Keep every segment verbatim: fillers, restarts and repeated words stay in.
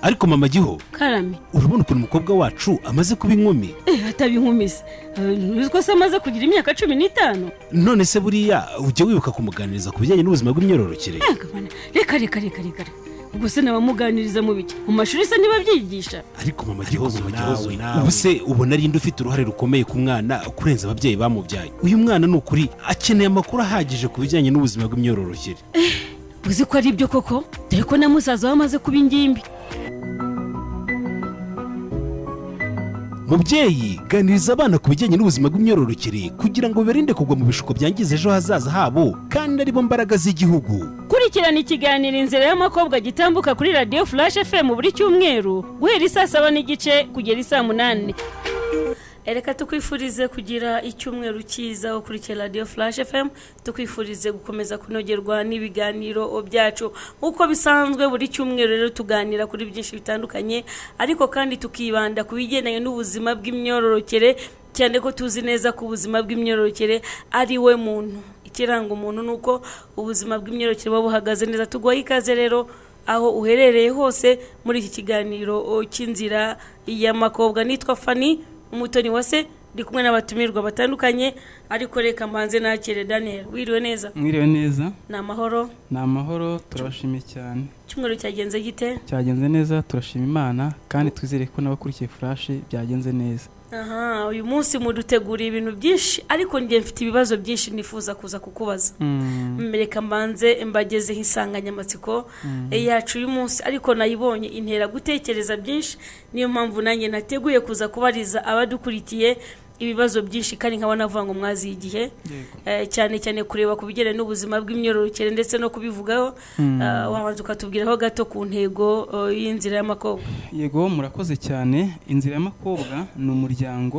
ariko mama giho karame urabona ukuntu umukobwa wacu amaze kuba inkumi eh atabi inkumise nuziko se amaze kugira imyaka cumi n'itanu none se buriya ujye wibuka kumuganiriza ku bijyanye n'ubuzima bw'imyororokere reka reka reka reka ubwo se nabamuganiriza mu biki mu mashuri se niba byigisha ariko mama gihozo nawe ubu se ubona ari inde ufite uruhare rukomeye ku mwana kurenza ababyeyi bamubyaye uyu mwana ni ukuri akeneye amakuru ahagije ku bijyanye n'ubuzima bw'imyororokere uzi ko ari ibyo koko dore ko na musaza we amaze kuba ingimbi mubyeyi ganiriza abana ku bijyanye n'ubuzima bw'imyororokere kugira ngo bibarinde kugwa mu bishuko byangiza ejo hazaza habo kandi aribo mbaraga z'igihugu. Kurikirana ikiganiro inzira y'amakobwa gitambuka kuri Radio Flash F M buri cyumweru guhera isaa saba n'igice kugera isaa munani. Ereka tukwifurize kugira icyumweru cyiza ukurikira Radio Flash F M, tukwifurize gukomeza kunogerwa n'ibiganiro byacu uko bisanzwe buri cyumweru. Rero tuganira kuri byinshi bitandukanye ariko kandi tukibanda ku bigendanye n'ubuzima bw'imyororokere, cyane ko tuzi neza ko ubuzima bw'imyororokere ari we muntu, ikiranga umuntu nuko ubuzima bw'imyororokere buba buhagaze neza. Tugwaye ikaze rero aho uherereye hose muri iki kiganiro cy'inzira y'amakobwa. Nitwa Fanny umutoni wase, ndi kumwe n'abatumirwa batandukanye, ariko reka mbanze nakire Daniel. Wiriwe neza? Mwiriwe neza. Na mahoro? Na mahoro, turashimye cyane. Cyumweru cyagenze gite? Cyagenze neza, turashima Imana kandi twizere ko n'abakurikiye Flash byagenze neza. Aha, uyu munsi mudutegura ibintu byinshi ariko ngiye mfite ibibazo byinshi nifuza kuza kukubaza. Mmereka mbanze mbageze insanganyamatsiko mm. yacu uyu munsi, ariko nayibonye intera gutekereza byinshi, niyo mpamvu nanjye nateguye kuza kubariza abadukurikiye ibibazo byinshi kandi nkaba navuga ngo mwazi igihe eh, cyane cyane kureba ku bijyanye n'ubuzima bw'imyororokere ndetse no kubivugaho. mm. uh, wabanza ukatubwiraho gato ku ntego uh, y'inzira y'amakobwa. Yego, murakoze cyane. Inzira y'amakobwa ni umuryango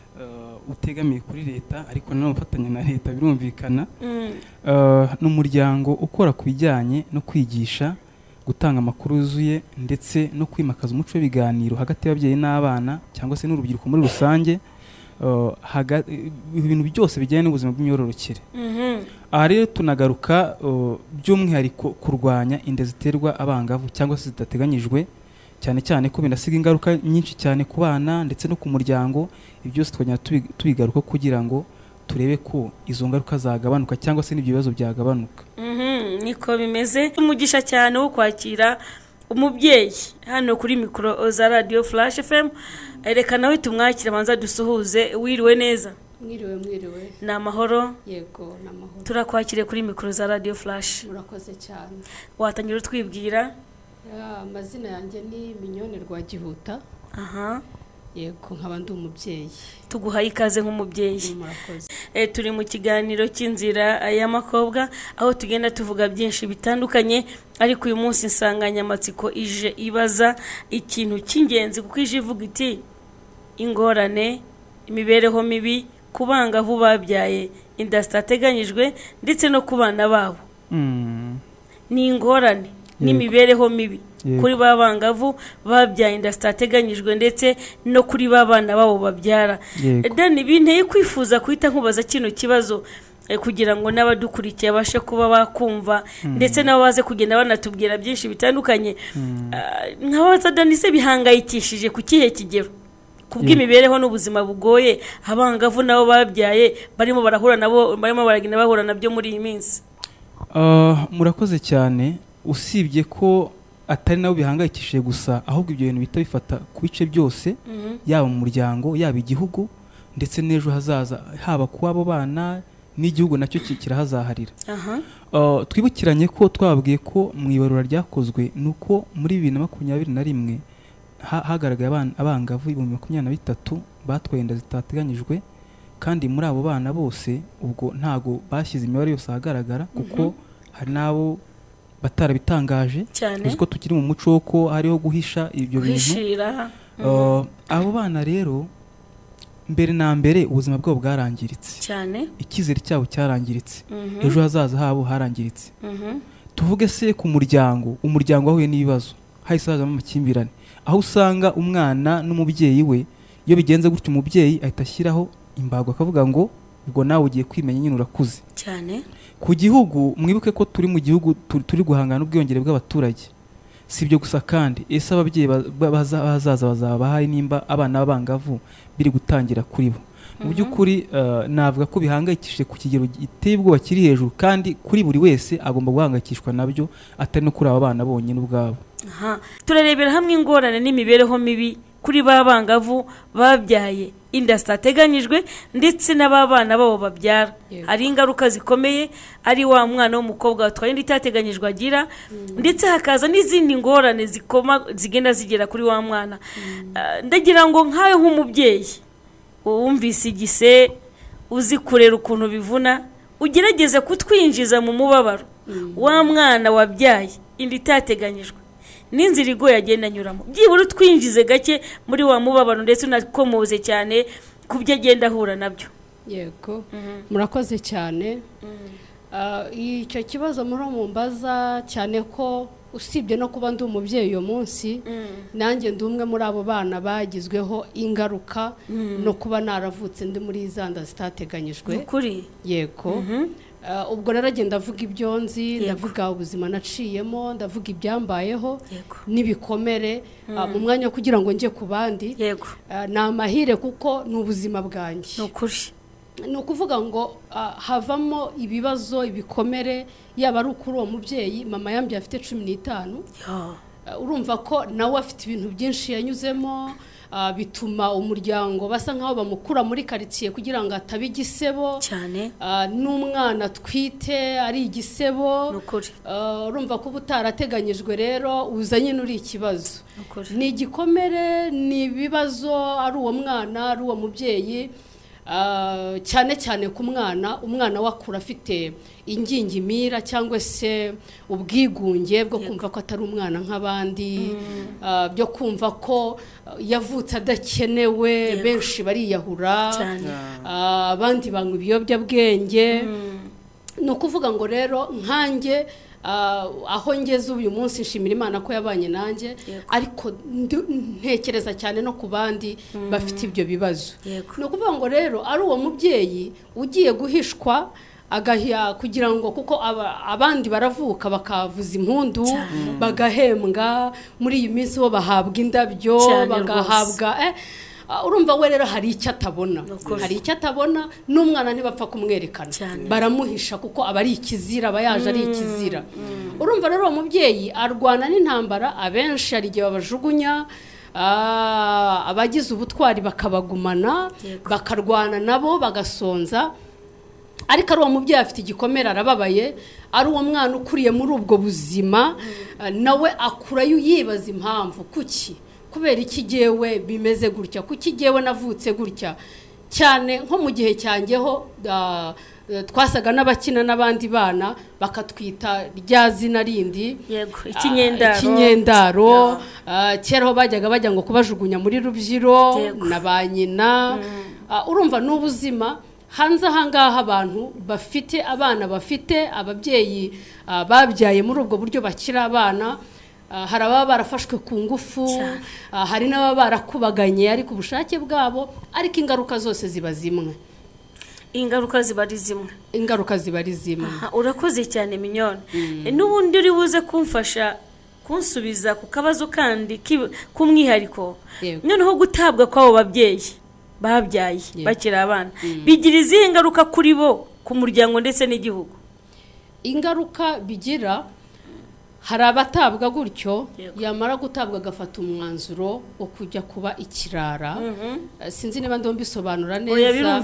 uh, utegamiye kuri leta ariko nanone ufatanya na leta, birumvikana. mm. uh, ni umuryango ukora ku bijyanye no kwigisha, gutanga amakuru yuzuye ndetse no kwimakaza umuco w'ibiganiro hagati y'ababyeyi n'abana cyangwa se n'urubyiruko muri rusange, Uh, ibintu byose bijyanye n'ubuzima bw'imyororokere. mhm aha rero tunagaruka uh, by'umwihariko kurwanya inda ziterwa abangavu cyangwa se zidateganyijwe, cyane cyane ko binasiga ingaruka nyinshi cyane ku bana ndetse no ku muryango. Ibyo byose twajya tubigaruka kugira ngo turebe ko izo ngaruka zagabanuka cyangwa se n'ibyo bibazo byagabanuka. mhm niko bimeze. Umugisha cyane wo kwakira umubyeyi hano kuri mikoro za Radio Flash F M. Reka nawe tumwakira manza dusuhuze. Wiriwe neza? Mwiriwe mwiriwe. Na mahoro? Yego, na mahoro. Turakwakire kuri mikoro za Radio Flash. Murakoze cyane. Watangira twibwira? Ya, amazina yanjye ni Mignone Rwagihuta. Aha. Yego, nkaba ndi umubyeyi. Tuguhaye ikaze nk'umubyeyi. Murakoze. Eh, turi mu kiganiro cy'inzira y'amakobwa aho tugenda tuvuga byinshi bitandukanye, ariko uyu munsi insanganyamatsiko ije ibaza ikintu cy'ingenzi kuko ije ivuga iti ingorane, imibereho mibi ku bangavu babyaye inda zitateganyijwe ndetse no ku bana babo. mm. Ni ingorane n'imibereho mibi kuri ba bangavu babyaye inda zitateganyijwe ndetse no kuri ba bana babo babyara. Dani, binteye kwifuza kwita nkubaza kino kibazo eh, kugira ngo n'abadukurikiye abashe kuba bakumva mm. ndetse nabo baze kugenda banatubwira byinshi bitandukanye. mm. uh, nkabaza Dani, se bihangayikishije ku kihe kigero kubw'imibereho n'ubuzima bugoye abangavu nabo babyaye barimo barahura nabo, barimo baragenda bahura nabyo muri iyi minsi? uh, murakoze cyane. Usibye ko atari nabo bihangayikishije gusa, ahubwo ibyo bintu bita bifata ku bice byose, mm -hmm. yaba mu muryango, yaba igihugu ndetse n'ejo hazaza, haba ku abo bana n'igihugu nacyo kirahazaharira. aha uh, twibukiranye ko twababwiye ko mu ibarura ryakozwe nuko muri bibiri na makumyabiri na rimwe hagaragaye abana abangavu ibihumbi makumyabiri na bitatu batwaye inda zitateganyijwe, kandi muri abo bana bose ubwo ntago bashyize imibare yose ahagaragara kuko mm -hmm. hari nabo batarabitangaje, uko tukiri mu muco ko hariho guhisha ibyo bintu. uh, abo bana rero mbere na mbere ubuzima bwabo bwarangiritse cyane, ikizere cyabo cyarangiritse, mm -hmm. ejo hazaza habo harangiritse. mm -hmm. Tuvuge se ku muryango, umuryango wahuye n'ibibazo, hahise hazamo amakimbirane, aho usanga umwana n'umubyeyi we, iyo bigenze gutyo umubyeyi ahita ashyiraho imbago akavuga ngo ubwo nawe ugiye kwimenya nyine urakuze cyane. Ku gihugu mwibuke ko turi mu gihugu turi guhangana n'ubwiyongere bw'abaturage, si ibyo gusa kandi ese ababyeyi bazaza bazabahaye nimba abana b'abangavu biri gutangira kuri bo mu by'ukuri navuga ko bihangayikishije ku kigero giteye ubwoba kiri hejuru kandi kuri buri wese agomba guhangayikishwa nabyo atari no kuri aba bana bonyine ubwabo. Turarebera hamwe ingorane n'imibereho mibi kuri ba bangavu babyaye inda zitateganyijwe ndetse n'ababana babo babyara. Hari ingaruka zikomeye ari wa mwana w'umukobwa watwaye inda itateganyijwe agira ndetse hakaza n'izindi ngorane zikoma zigenda zigera kuri wa mwana. Ndagira ngo nkawe nk'umubyeyi wumvise igise uzi kurera ukuntu bivuna ugerageze kutwinjiza mu mubabaro wa mwana wabyaye inda itateganyijwe n'inzira igoye agenda anyuramo byibura utwinjize gake muri wa mubabaro ndetse unakomoze cyane ku byo agenda ahura nabyo. Yego murakoze cyane. Icyo kibazo muri mumbaza cyane ko usibye no kuba ndi umubyeyi uyu munsi nanjye ndi umwe muri abo bana bagizweho ingaruka no kuba naravutse ndi muri zanda zitateganyijwe. Ukuri yego. Ubwo naragenda avuga ibyo nzi ndavuga ubuzima naciyemo ndavuga ibyambayeho n'ibikomere mu mwanya kugira ngo njye ku bandi ni amahire kuko ni ubuzima bwanjye. Ukuri ni ukuvuga ngo havamo ibibazo ibikomere yaba ari ukuri uwo mubyeyi mama yambye afite cumi n'itanu urumva ko nawe afite ibintu byinshi yanyuzemo bituma umuryango basa nkaho bamukura muri quartier kugira ngo atabe igisebo cyane n'umwana twite ari igisebo urumva ko butarateganyijwe rero uzanye nuri ikibazo ni igikomere ni ibibazo ari uwo mwana ari uwo mubyeyi cyane cyane ku mwana umwana wakura afite ingingimira cyangwa se ubwigunge bwo kumva ko atari umwana nk'abandi byo kumva ko yavutse adakenewe benshi bariyahura abandi banywa ibiyobyabwenge. Ni ukuvuga ngo rero nkanjye aho ngeze uyu munsi nshimira Imana ko yabanye nanjye ariko ntekereza cyane no ku bandi bafite ibyo bibazo. Ni ukuvuga ngo rero ari uwo mubyeyi ugiye guhishwa agahiya kugira ngo kuko abandi baravuka bakavuza impundu bagahembwa muri iyi minsi bo bahabwa indabyo bagahabwa eh urumva we rero hari icyo atabona hari icyo atabona n'umwana ntibapfa kumwerekana baramuhisha kuko aba ari ikizira aba yaje ari ikizira. Urumva rero uwo mubyeyi arwana n'intambara abenshi hari igihe babajugunya abagize ubutwari bakabagumana bakarwana nabo bagasonza ariko ari uwo mubyeyi afite igikomere arababaye ari uwo mwana ukuriye muri ubwo buzima nawe akurayo yibaza impamvu kuki kubera iki jewe bimeze gutya kuki jewe navutse gutya cyane nko mu gihe cyangeho twasaga n'abakina n'abandi bana bakatwita rya zina rindi yego ikinyendaro ikinyendaro kera ho bajyaga bajya ngo kubajugunya muri rubyiro na ba nyina urumva n'ubuzima hanze ahangaha abantu bafite abana bafite ababyeyi babyaye muri ubwo buryo bakira abana hari ababa barafashwe ku ngufu hari n'ababa barakubaganye ariko ubushake bwabo ariko ingaruka zose ziba zimwe ingaruka ziba ari zimwe ingaruka ziba ari zimwe. Urakoze cyane Mignone. N'ubundi uri buze kumfasha kunsubiza ku kabazo kandi k'umwihariko noneho gutabwa kw'abo babyeyi babyaye bakira abana bigira izihe ngaruka kuri bo ku muryango ndetse n'igihugu? Ingaruka bigira hari abatabwa gutyo yamara gutabwa agafata umwanzuro wo kujya kuba ikirara sinzi niba ndo mbisobanura neza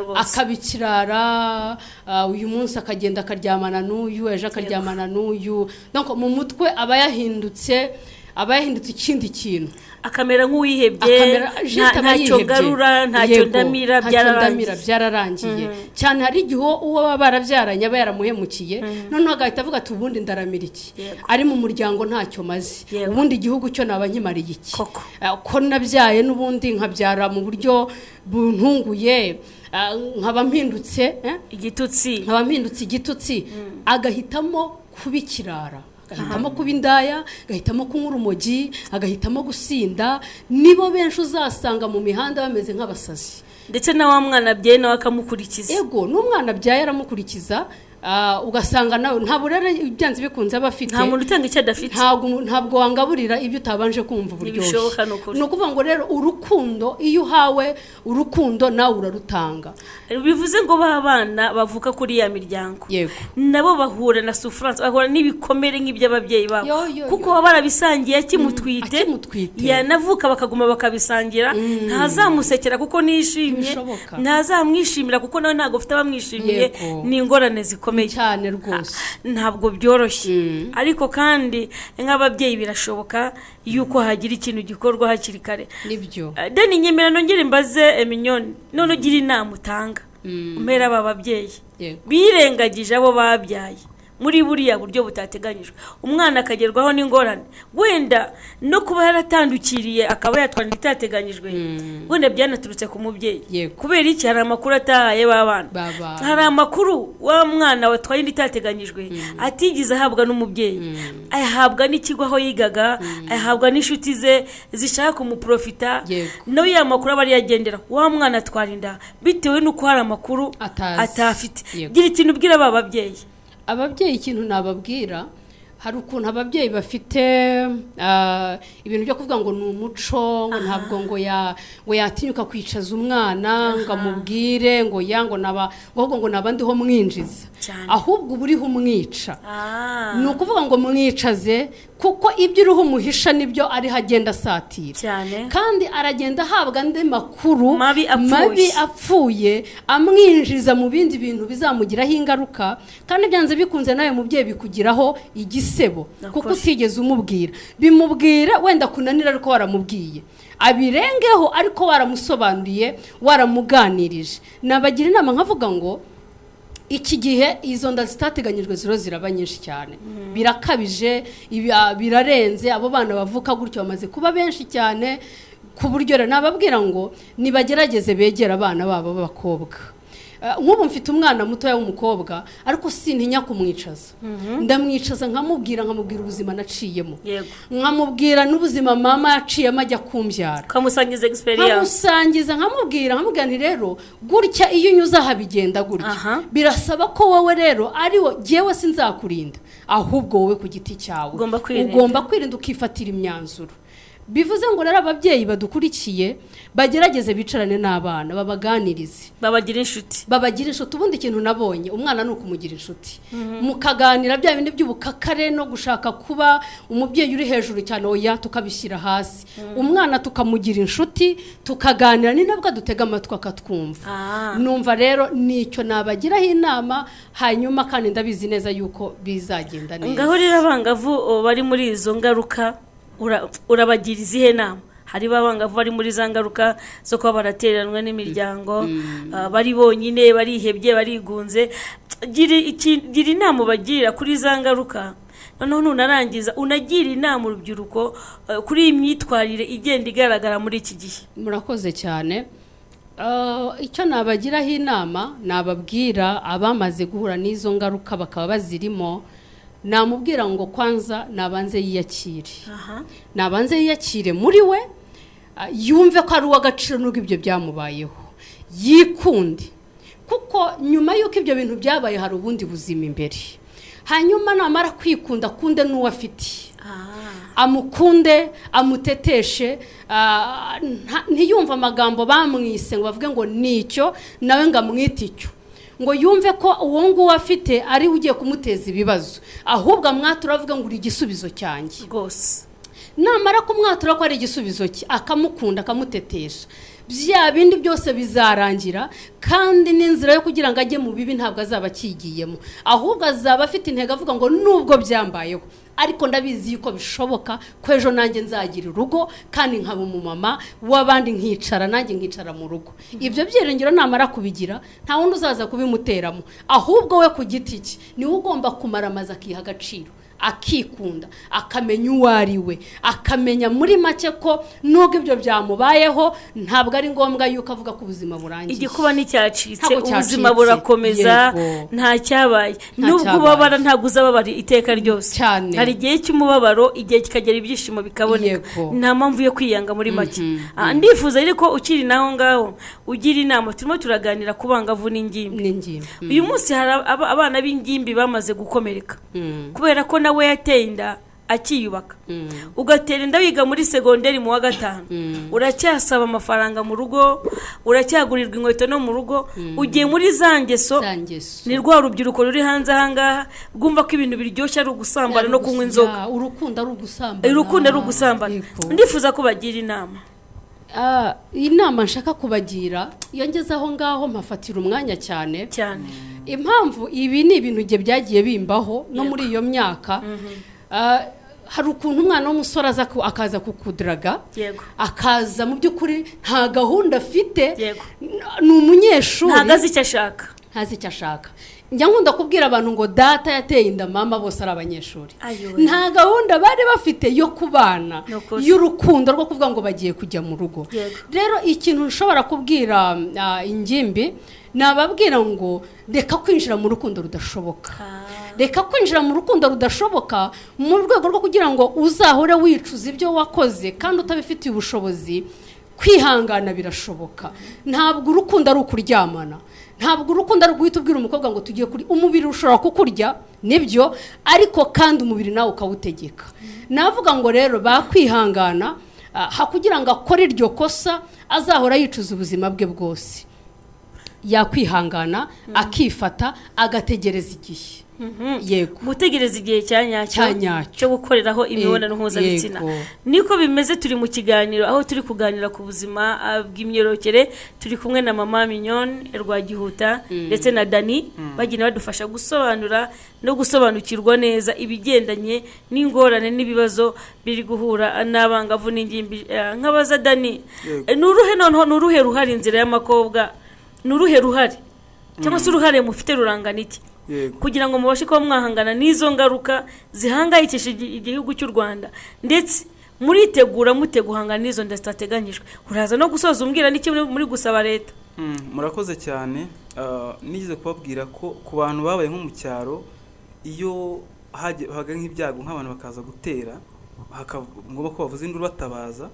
akabikirara uyu munsi akagenda akaryamana n'uyu ejo akaryamana n'uyu donc mu mutwe aba yahindutse aba yahindutse ikindi kintu akamera nk'uwihebye ntacyo garura ntacyo ndamira byararangiye cyane hari igihe uwo baba barabyaranye aba yaramuhemukiye noneho agahita avuga ati ubundi ndaramira iki ari mu muryango ntacyo maze ubundi igihugu cyo naba nkimariye iki ko nabyaye n'ubundi nkabyara mu buryo buntunguye nkaba mpindutse igitutsi nkaba mpindutse igitutsi agahitamo kubikirara agahitamo kuba indaya agahitamo kunywa urumogi agahitamo gusinda nibo benshi uzasanga mu mihanda bameze nk'abasazi ndetse na wa mwana abyaye nawe akamukurikiza ego n'umwana abyaye aramukurikiza ugasanga nawe nta burere ibyanze bikunze abafite nta muntu utanga icyo adafite ntabwo ntabwo wangaburira ibyo utabanje kumva uburyoshye ni ukuvuga ngo rero urukundo iyo uhawe urukundo nawe urarutanga bivuze ngo babana bavuka kuri ya miryango nabo bahura na souffrance bahura n'ibikomere nk'iby'ababyeyi babo kuko baba barabisangiye akimutwite yanavuka bakaguma bakabisangira ntazamusekera kuko nishimye ntazamwishimira kuko nawe ntabwo ufite abamwishimiye ni ingorane zikomeye cyane rwose ntabwo byoroshye ariko kandi nk'ababyeyi birashoboka yuko hagira ikintu gikorwa hakiri kare nibyo deni nyemera nongere mbaze Eminyoni none ugira inama utanga umera aba babyeyi birengagije abo babyaye muri buriya buryo butateganyijwe umwana akagerwaho n'ingorane wenda no kuba yaratandukiriye akaba yatwara itateganyijwe wenda byanaturutse ku mubyeyi kubera iki hari amakuru atahaye babana hari amakuru wa mwana watwaye itateganyijwe atigize ahabwa n'umubyeyi ayahabwa n'ikigo aho yigaga ayahabwa n'inshuti ze zishaka kumuprofita no ya makuru aba yagendera wa mwana atwara inda bitewe n'uko hari amakuru atafite gira ikintu ubwira aba babyeyi ababyeyi ikintu nababwira hari ukuntu ababyeyi bafite ibintu byo kuvuga ngo ni umuco ngo ntabwo ngo ngo yatinyuka kwicaza umwana ngo amubwire ngo ya ngo naba ngo ngo nabandiho mwinjiza ahubwo buriho umwica ni ukuvuga ngo mwicaze kuko ibyo uruhu muhisha nibyo ari hagenda asatira kandi aragenda ahabwa andi makuru mabi apfuye amwinjiza mu bindi bintu bizamugiraho ingaruka kandi byanze bikunze nawe mubyeyi bikugiraho igisebo kuko utigeze umubwira bimubwira wenda kunanira ariko waramubwiye abirengeho ariko waramusobanuriye waramuganirije nabagira inama nkavuga ngo iki gihe izo nda zitateganyijwe ziro ziraba nyinshi cyane birakabije birarenze abo bana bavuka gutyo bamaze kuba benshi cyane ku buryo nababwira ngo nibagerageze begera abana babo b'abakobwa nk'ubu mfite umwana mutoya w'umukobwa ariko sintinya kumwicaza ndamwicaza nkamubwira nkamubwira ubuzima naciyemo nkamubwira n'ubuzima mama yaciyemo ajya kumbyara kamusangiza experience kamusangiza nkamubwira nkamubwira nti rero gutya iyo unyuze aha bigenda gutya birasaba ko wowe rero ariwo jewe sinzakurinda ahubwo wowe ku giti cyawe ugomba kwirinda ukifatira imyanzuro bivuze ngo rero ababyeyi badukurikiye bagerageze bicarane n'abana babaganirize babagira inshuti babagira inshuti ubundi ikintu nabonye umwana ni ukumugira inshuti mukaganira bya bindi by'ubukakare no gushaka kuba umubyeyi uri hejuru cyane oya tukabishyira hasi umwana tukamugira inshuti tukaganira ni nabwo dutega amatwi akatwumva numva rero nicyo nabagiraho inama hanyuma kandi ndabizi neza yuko bizagenda neza ngaho rero abangavu bari muri izo ngaruka urabagira izihe nama hari babangavu bari muri za ngaruka zo kuba barateranwa n'imiryango bari bonyine barihebye barigunze gira inama bagira kuri za ngaruka noneho nunarangiza unagira inama urubyiruko kuri iyi myitwarire igenda igaragara muri iki gihe murakoze cyane icyo nabagiraho inama nababwira abamaze guhura n'izo ngaruka bakaba bazirimo namubwira ngo kwanza nabanze yiyakire nabanze yiyakire muri we yumve ko ari uw'agaciro n'ubwo ibyo byamubayeho yikunde kuko nyuma y'uko ibyo bintu byabaye hari ubundi buzima imbere hanyuma namara kwikunda akunde n'uwo afite amukunde amuteteshe ntiyumve amagambo bamwise ngo bavuge ngo nicyo nawe ngo amwite icyo ngo yumve ko uwo nguwo afite ari ugiye kumuteza ibibazo ahubwo amwatura avuga ngo uri igisubizo cyanjye rwose namara kumwatura ko ari igisubizo cye akamukunda akamutetesha bya bindi byose bizarangira kandi n'inzira yo kugira ngo ajye mu bibi ntabwo azaba akigiyemo ahubwo azaba afite intego avuga ngo nubwo byambayeho ariko ndabizi yuko bishoboka ko ejo nanjye nzagira urugo kandi nkaba umumama w'abandi nkicara nanjye nkicara mu rugo ibyo byiringiro namara kubigira nta wundi uzaza kubimuteramo ahubwo we ku giti cye niwe ugomba kumara amazi akiha agaciro akikunda akamenya uwo ari we akamenya muri make ko nubwo ibyo byamubayeho ntabwo ari ngombwa yuko avuga ko ubuzima burangiye igikuba nticyacitse ubuzima burakomeza nta cyabaye nubwo ubabara ntabwo uzababara iteka ryose hari igihe cy'umubabaro igihe kikagera ibyishimo bikaboneka nta mpamvu yo kwiyanga muri make ndifuza ariko ukiri naho ngaho ugira inama turimo turaganira ku bangavu n'ingimbi uyu munsi hari abana b'ingimbi bamaze gukomereka kubera ko nawe yateye inda akiyubaka ugatera inda wiga muri segonderi mu wa gatanu uracyasaba amafaranga mu rugo uracyagurirwa inkweto no mu rugo ugiye muri za ngeso ni rwa rubyiruko ruri hanze ahangaha rwumva ko ibintu biryoshye ari ugusambana no kunywa inzoga urukundo ari ugusambana urukundo ari ugusambana ndifuza ko bagira inama inama nshaka kubagira iyo ngeze aho ngaho mpafatira umwanya cyane cyane impamvu ibi ni ibintu bye byagiye bimbaho no muri iyo myaka hari ukuntu umwana w'umusore aza akaza kukudaraga akaza mu by'ukuri nta gahunda afite ni umunyeshuri ntago azi icyo ashaka ntazi icyo ashaka njya nkunda kubwira abantu ngo data yateye inda mama bose ari abanyeshuri nta gahunda bari bafite yo kubana y'urukundo rwo kuvuga ngo bagiye kujya mu rugo rero ikintu ushobora kubwira ingimbi nababwira ngo reka kwinjira mu rukundo rudashoboka reka kwinjira mu rukundo rudashoboka mu rwego rwo kugira ngo uzahore wicuza ibyo wakoze kandi utabifitiye ubushobozi kwihangana birashoboka ntabwo urukundo ari ukuryamana ntabwo urukundo ari guhita ubwira umukobwa ngo tugiye kuri umubiri ushobora kukurya nibyo ariko kandi umubiri nawe ukawutegeka navuga ngo rero bakwihangana hakugira ngo akore iryo kosa azahora yicuza ubuzima bwe bwose yakwihangana akifata agategereza igihe yego gutegereza igihe cya nyacyo cyo gukoreraho imibonano mpuzabitsina niko bimeze turi mu kiganiro aho turi kuganira ku buzima bw'imyororokere turi kumwe na mama Mignone Rwagihuta ndetse na Dani bagenda badufasha gusobanura no gusobanukirwa neza ibigendanye n'ingorane n'ibibazo biri guhura n'abangavu n'ingimbi nk'abaza Dani nuruhe noneho nuruhe ruhari inzira y'amakobwa nuruhe ruhari cyangwa se uruhare mufite rurangana iki kugira ngo mubashe kuba mwahangana n'izo ngaruka zihangayikishije igihugu cy'u Rwanda ndetse muritegura mute guhangana n'izo nda zitateganyijwe uraza no gusoza umbwira n'iki muri gusaba leta murakoze cyane nigeze kubabwira ko ku bantu babaye nko mu cyaro iyo haga nk'ibyago nk'abantu bakaza gutera ngombwa ko bavuze induru batabaza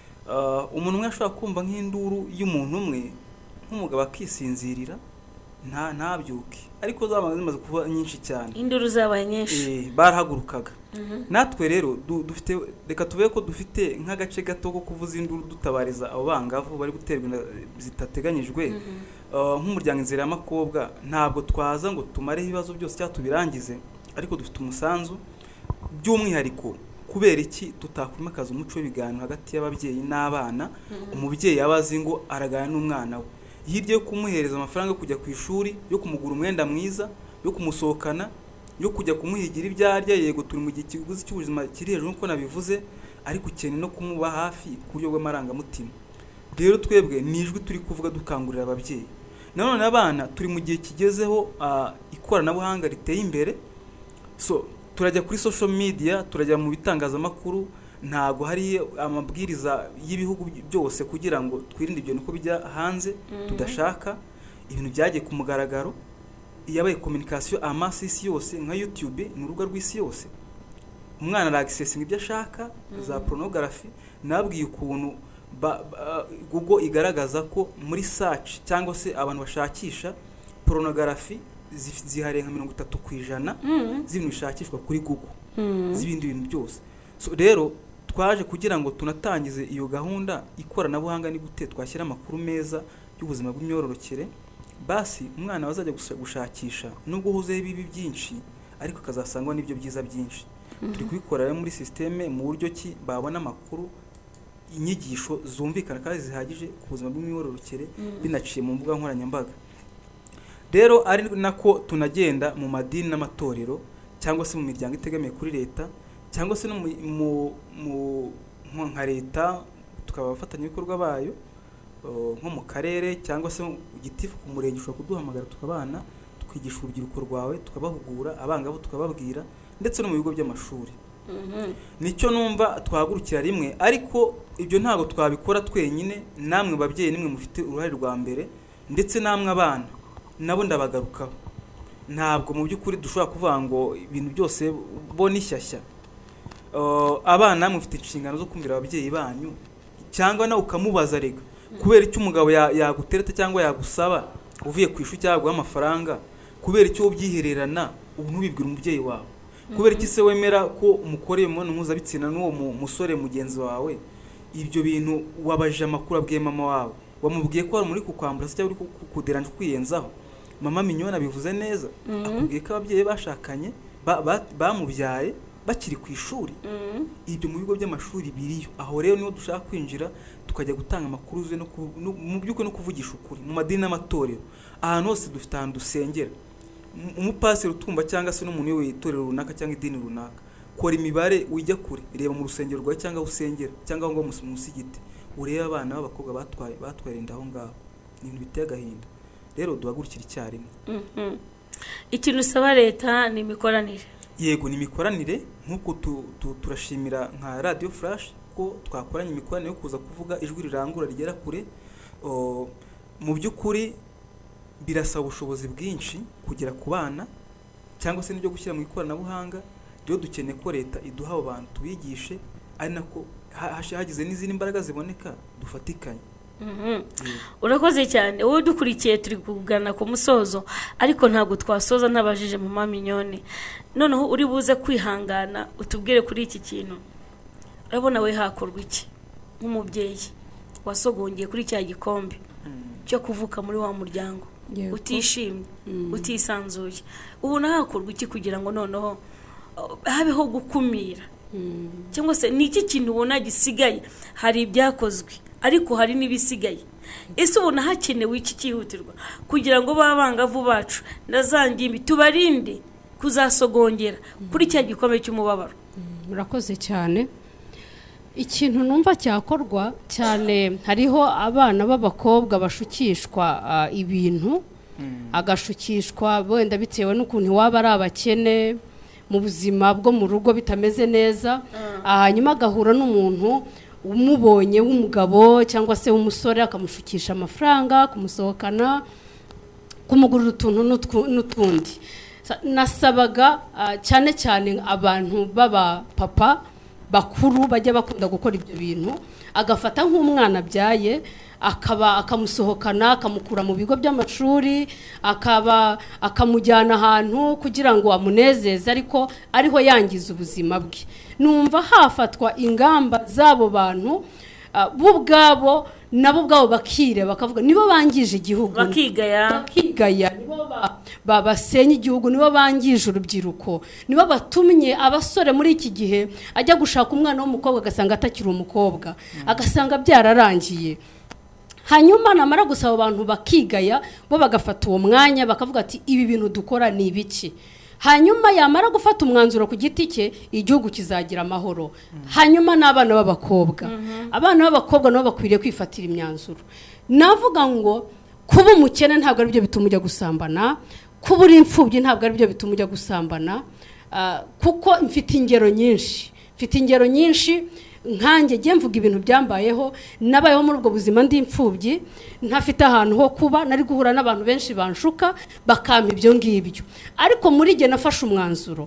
umuntu umwe ashobora kumva nk'induru y'umuntu umwe nk'umugabo akisinzirira nta ntabyuke ariko zamaze zimaze kuba nyinshi cyane induru zabaye nyinshi barahagurukaga natwe rero dufite reka tuvuge ko dufite nk'agace gato ko kuvuza induru dutabariza abo bangavu bari guterwa zitateganyijwe nk'umuryango inzira y'amakobwa ntabwo twaza ngo tumare ibibazo byose cyangwa tubirangize ariko dufite umusanzu by'umwihariko kubera iki tutakwimakaza umuco w'ibiganiro hagati y'ababyeyi n'abana umubyeyi abazi ngo aragana n'umwana we hirya yo kumuhereza amafaranga yo kujya ku ishuri yo kumugura umwenda mwiza yo kumusohokana yo kujya kumuhigira ibyo arya yego turi mu gihe kiguzi cy'ubuzima kiri hejuru nk'uko nabivuze ariko ukeneye no kumuba hafi ku buryo bw'amarangamutima rero twebwe ni ijwi turi kuvuga dukangurira ababyeyi nanone abana turi mu gihe kigezeho ikoranabuhanga riteye imbere so turajya kuri social media turajya mu bitangazamakuru ntago hari amabwiriza y'ibihugu byose kugira ngo twirinde ibyo nuko bijya hanze tudashaka ibintu byagiye ku mugaragaro yabaye communication amasisi yose nka YouTube ni urubuga rw'isi yose umwana araccessinga ibyo ashaka za pornography nabwiye ukuntu Google igaragaza ko muri search cyangwa se abantu bashakisha pornography zihariye nka mirongo itatu ku ijana z'ibintu bishakishwa kuri Google z'ibindi bintu byose so rero twaje kugira ngo tunatangize iyo gahunda ikoranabuhanga ni gute twashyira amakuru meza y'ubuzima bw'imyororokere basi umwana wazajya gushakisha nubwo huzeho ibibi byinshi ariko akazasangwa n'ibyo byiza byinshi turi kubikora rero muri systeme mu buryo ki babona amakuru inyigisho zumvikana kandi zihagije ku buzima bw'imyororokere binaciye mu mbuga nkoranyambaga rero ari nako tunagenda mu madini n'amatorero cyangwa se mu miryango itegamiye kuri leta cyangwa se no mu mu nka leta tukaba abafatanyabikorwa bayo nko mu karere cyangwa se igitifu ku murenge ushobora kuduhamagara tukabana twigisha urubyiruko rwawe tukabahugura abangavu tukababwira ndetse no mu bigo by'amashuri. Nicyo numva twagurukira rimwe, ariko ibyo ntabwo twabikora twenyine. Namwe babyeyi nimwe mufite uruhare rwa mbere, ndetse namwe abana nabo ndabagarukaho. Ntabwo mu by'ukuri dushobora kuvuga ngo ibintu byose bo nishyashya. Abana mufite inshingano zo kumvira ababyeyi banyu, cyangwa nawe ukamubaza rega kubera icyo umugabo yagutereta cyangwa yagusaba uvuye ku ishuri cyangwa amafaranga, kubera icyo ubyihererana ubu ntubibwira umubyeyi wawe, kubera iki se wemera ko umukoreye imibonano mpuzabitsina n'uwo musore mugenzi wawe. Ibyo bintu wabajije amakuru abwiye mama wawe, wamubwiye ko ari muri kukwambura se cyangwa uri kukuderanje kwiyenzaho. Mama Mignone abivuze neza, akubwiye ko ababyeyi bashakanye bamubyaye bakiri ku ishuri. Ibyo mu bigo by'amashuri biriyo. Aho rero niho dushaka kwinjira tukajya gutanga amakuru ze no mu by'ukuri no kuvugisha ukuri mu madini n'amatorero. Ahantu hose dufite ahantu dusengera. Umupasiteri utumva cyangwa se n'umuntu w'itorero runaka cyangwa idini runaka, kora imibare wijya kure, reba mu rusengero rwawe cyangwa usengera cyangwa ngo mu musigiti, urebe abana b'abakobwa batwaye batwarenda aho ngaho. Ni ibintu biteye agahinda. Rero duhagurukira icyarimwe. Ikintu usaba leta ni imikoranire. Yego, ni imikoranire. Nk'uko turashimira nka Radio Flash ko twakoranye imikoranire yo kuza kuvuga ijwi rirangura rigera kure. Mu by'ukuri birasaba ubushobozi bwinshi kugera ku bana cyangwa se n'ibyo gushyira mu ikoranabuhanga. Rero dukeneye ko leta iduha abo bantu tubigishe, ari nako hagize n'izindi mbaraga ziboneka dufatikanye. Urakoze cyane. Wowe dukurikiye turi kugana ku musozo, ariko ntabwo twasoza ntabajije Mama Mignone. Noneho uri buze kwihangana utubwire kuri iki kintu. Urabona we hakorwa iki nk'umubyeyi wasogongeye kuri cya gikombe cyo kuvuka muri wa muryango utishimye, utisanzuye? Ubona hakorwa iki kugira ngo noneho habeho gukumira? Cyangwa se ni iki kintu ubona gisigaye? Hari ibyakozwe ariko hari n'ibisigaye. Ese ubona hakenewe iki cyihutirwa kugira ngo babangavu bacu nazangimbi tubarinde kuzasogongera kuri cya gikombe cy'umubabaro? Murakoze cyane. Ikintu numva cyakorwa cyane, hariho abana b'abakobwa bashukishwa ibintu, agashukishwa wenda bitewe n'ukuntu waba ari abakene mu buzima bwo mu rugo bitameze neza, hanyuma agahura n'umuntu umubonye w'umugabo cyangwa se w'umusore akamushukisha amafaranga, kumusohokana, kumugurira utuntu n'utundi. Nasabaga cyane cyane abantu baba papa bakuru bajya bakunda gukora ibyo bintu, agafata nk'umwana abyaye akaba akamusohokana, akamukura mu bigo by'amashuri, akaba akamujyana ahantu kugira ngo amunezeze, ariko ariho yangiza ubuzima bwe. Numva hafatwa ingamba z'abo bantu bo ubwabo, nabo ubwabo bakire bakavuga nibo bangije igihugu, bakigaya bakigaya nibo babasenya igihugu, nibo bangije urubyiruko, nibo batumye abasore muri iki gihe ajya gushaka umwana w'umukobwa agasanga atakiri umukobwa, agasanga byararangiye. Hanyuma namara gusaba abantu bakigaya, bo bagafata uwo mwanya bakavuga ati ibi bintu dukora ni ibiki. Hanyuma yamara gufata umwanzuro ku giti cye, igihugu kizagira amahoro. Hanyuma n'abana b'abakobwa, abana b'abakobwa nabo bakwiriye kwifatira imyanzuro. Navuga ngo kuba umukene ntabwo ari byo bituma ujya gusambana, kuba uri imfubyi ntabwo ari byo bituma ujya gusambana, kuko mfite ingero nyinshi mfite ingero nyinshi nkanjye ngiye mvuga ibintu byambayeho, nabayeho muri ubwo buzima ndi imfubyi, ntafite ahantu ho kuba, nari guhura n'abantu benshi banshuka bakampa ibyo ngibyo. Ariko muri gihe nafashe umwanzuro,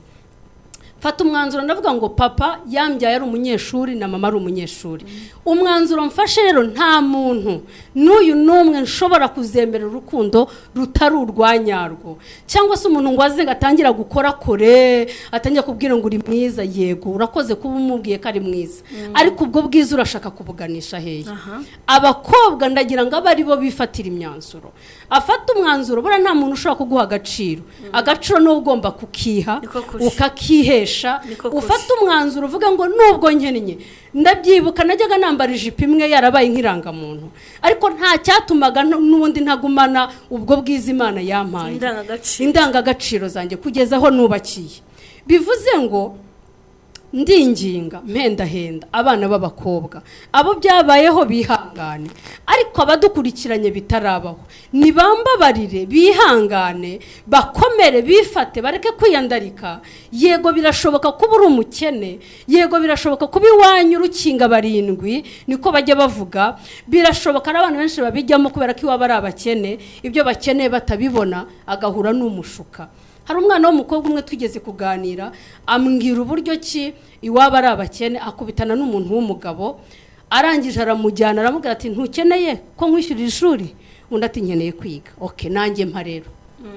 fata umwanzuro ndavuga ngo papa yambyaye ari umunyeshuri na mama ari umunyeshuri. Umwanzuro mfashe rero nta muntu n'uyu n'umwe nshobora kuzemera urukundo rutari urwanyarwo, cyangwa se umuntu ngo aze gatangira gukora kore atangira kubwira ngo uri mwiza. Yego urakoze kuba umubwiye ko ari mwiza, ariko ubwo bwiza urashaka kubuganisha hehe? Abakobwa ndagira ngo abari bo bifatira imyanzuro. Afata umwanzuro, bora nta muntu ushobora kuguha agaciro. Agaciro no ugomba kukiha ukakihesha. Ufata umwanzuro uvuga ngo nubwo nkenye, ndabyibuka najyaga nambara ijipo imwe yarabaye nk'irangamuntu, ariko nta cyatumaga n'ubundi ntagumana ubwo bwiza Imana yampaye, indangagaciro zanjye kugeza aho nubakiye. Bivuze ngo ndinginga mpendahenda abana b'abakobwa abo byabayeho bihangane, ariko abadukurikiranye bitarabaho nibambabarire bihangane bakomere bifate bareke kwiyandarika. Yego birashoboka kuba uri umukene, yego birashoboka kuba iwanyu urukinga barindwi niko bajya bavuga, birashoboka n'abantu benshi babijyamo kubera ko iwabo ari abakene, ibyo bakeneye batabibona agahura n'umushuka. Hari umwana w'umukobwa umwe twigeze kuganira ambwira uburyo ki iwaba ari abakene akubitana n'umuntu w'umugabo, arangije aramujyana aramubwira ati ntukeneye ko nkwishyurira ishuri, undi ati nkeneye kwiga. Okay, nanjye mpa rero.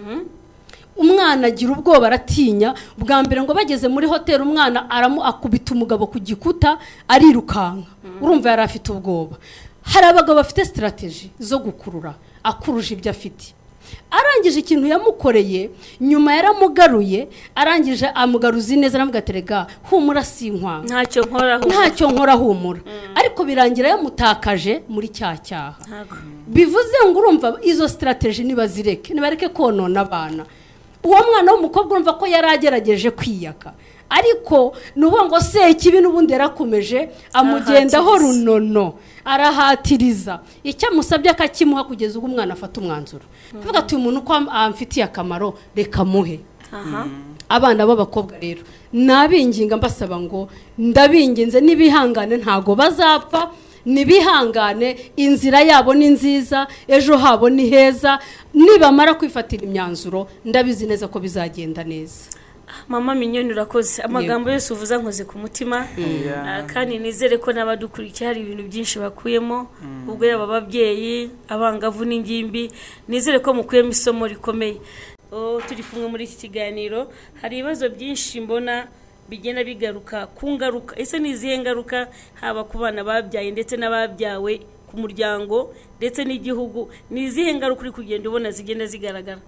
Umwana agira ubwoba aratinya, bwa mbere ngo bageze muri hoteli umwana aramu akubita umugabo ku gikuta arirukanka. Urumva yari afite ubwoba. Hari abagabo bafite strategy zo gukurura akuruje ibyo afite. Arangije ikintu yamukoreye nyuma yaramugaruye, arangije amugaruzi neza aramugaterega humura sinkwa ntacyo nkora humura ntacyo nkora humura mm. Ariko birangira yamutakaje muri cyacyaha. Bivuze ngo urumva izo strategy nibazireke nibareke konona abana. Uwo mwana w'umukobwa urumva ko yaragerageje kwiyaka, ariko nubo ngo se ikibi n'ubundi yarakomeje amugendaho runono arahatiriza icyo musabye akakimuha kugeza ubwo umwana afata umwanzuro. Bivuga ati umuntu ko amfitiye akamaro reka muhe. Abana b'abakobwa rero nabinginga mbasaba ngo ndabinginze nibihangane ntago bazapfa, nibihangane inzira yabo ni nziza, ejo habo ni heza, nibamara kwifatira imyanzuro ndabizi neza ko bizagenda neza. Mama Mignone urakoze, amagambo yose uvuza nkoze ku mutima, kandi nizere ko n'abadukurikiye hari ibintu byinshi bakuyemo, ubwo yaba ababyeyi abangavu n'ingimbi, nizere ko mukuyemo isomo rikomeye. Oh, turi kumwe muri iki kiganiro, hari ibibazo byinshi mbona bigenda bigaruka ku ngaruka. Ese ni izihe ngaruka haba ku bana babyaye ndetse n'ababyawe, ku muryango ndetse n'igihugu? Ni izihe ngaruka uri kugenda ubona zigenda zigaragara?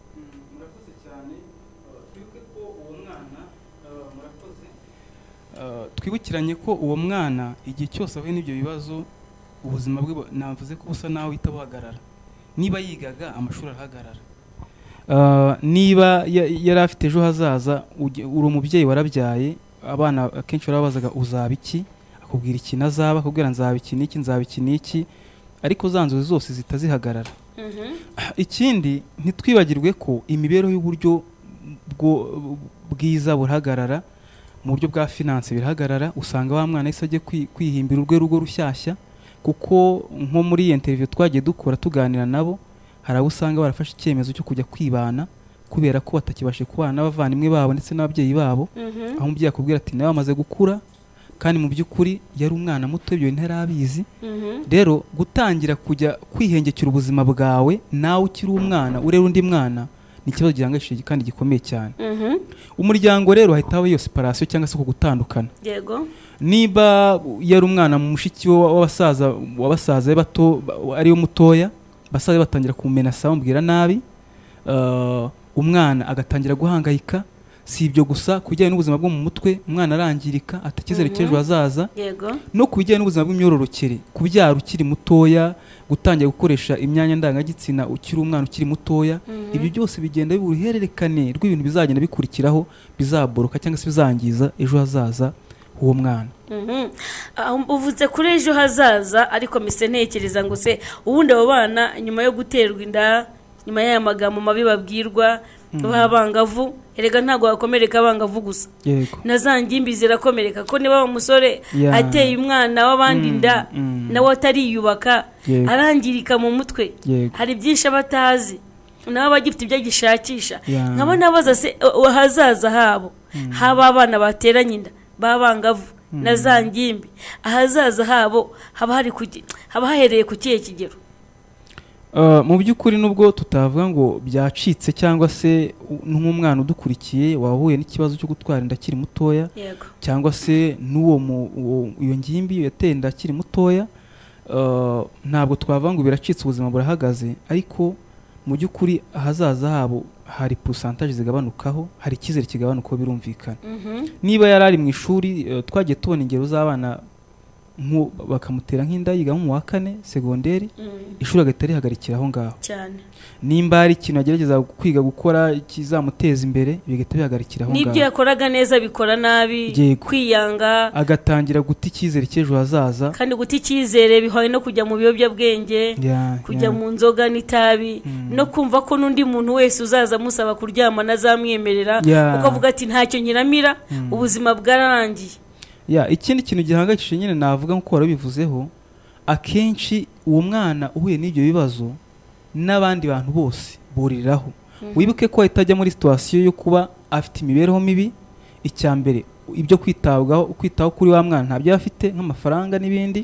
Twibukiranye ko uwo mwana igihe cyose ahuye n'ibyo bibazo ubuzima bwe navuze ko busa naho uhita buhagarara. Niba yigaga amashuri arahagarara, niba yari afite ejo hazaza, uri umubyeyi warabyaye abana akenshi barabazaga uzaba iki, akubwira iki nazaba, akubwira nzaba iki n'iki nzaba iki n'iki, ariko za nzozi zose zita zihagarara. Ikindi ntitwibagirwe ko imibereho y'uburyo bwiza burahagarara, mu buryo bwa finance birahagarara. Usanga wa mwana yise ajye kwihimbira urwe rugo rushyashya, kuko nko muri interview twagiye dukora tuganira nabo, hari abo usanga barafashe icyemezo cyo kujya kwibana kubera ko batakibashe kubana n'abavandimwe babo ndetse n'ababyeyi babo. Aho umubyeyi akubwira ati nawe amaze gukura, kandi mu by'ukuri yari umwana muto, ibyo ntarabizi. Rero gutangira kujya kwihengekera ubuzima bwawe nawe ukiri umwana urera undi mwana ni ikibazo gihangayishije kandi gikomeye cyane. Umuryango rero hahita haba iyo separation cyangwa se gutandukana. Yego, niba yari umwana mu mushiki w'abasaza w'abasaza bato ariyo mutoya, basaza batangira kumenasa bamubwira nabi, umwana agatangira guhangayika. Si ibyo gusa, kujyanye n'ubuzima bwo mu mutwe umwana arangirika atakizere cy'ejo hazaza. No kubijyanye n'ubuzima bw'imyororokere, kubyara ukiri mutoya, gutangira gukoresha imyanya ndangagitsina ukiri umwana ukiri mutoya. Ibyo byose bigenda bibura uruhererekane rw'ibintu bizagenda bikurikiraho, bizaboroka cyangwa se bizangiza ejo hazaza uwo mwana. Uvuze kuri ejo hazaza, ariko mise ntekereza ngo se ubundi abo bana nyuma yo guterwa inda, nyuma y'aya magambo mabi babwirwa babangavu, erega ntago bakomereka abangavu gusa, na za ngimbi zirakomereka. Ko niba umusore ateye umwana w'abandi inda nawe atariyubaka, arangirika mu mutwe, hari byinshi abatazi, nawe bagifite ibyo gishakisha. nkaba nabaza se hazaza habo, haba abana bateranye inda babangavu na za ngimbi, ahazaza habo haba hari haba hahereye ku kihe kigero? Mu by'ukuri nubwo tutavuga ngo byacitse, cyangwa se nk'umwana udukurikiye wahuye n'ikibazo cyo gutwara inda akiri mutoya, cyangwa se n'uwo iyo ngimbi yateye inda akiri mutoya, ntabwo twavuga ngo biracitse ubuzima burahagaze, ariko mu by'ukuri ahazaza habo hari pourcentage zigabanukaho, hari icyizere kigabanukaho birumvikana. Niba yari ari mu ishuri, twagiye tubona ingero z'abana bakamutera nk'inda yiga mu wa kane segonderi ishuri agahita rihagarikira aho ngaho cyane. nimba hari ikintu agerageza kwiga gukora kizamuteza imbere bigahita bihagarikira aho ngaho. N'ibyo yakoraga neza bikora nabi, kwiyanga, agatangira guta icyizere cy'ejo hazaza. Kandi guta icyizere bihaye no kujya mu biyobyabwenge, kujya mu nzoga n'itabi, no kumva ko n'undi muntu wese uzaza musaba kuryama nazamwemerera, ukavuga ati ntacyo nkiramira, ubuzima bwararangiye. Ya ikindi kintu gihangayikishije nyine navuga nko warabivuzeho, akenshi uwo mwana uhuye n'ibyo bibazo n'abandi bantu bose buriraho. Wibuke ko itajya muri situation yo kuba afite imibereho mibi, icyambere ibyo kwitabwaho kwitaho kuri wa mwana ntabyo afite nk'amafaranga n'ibindi.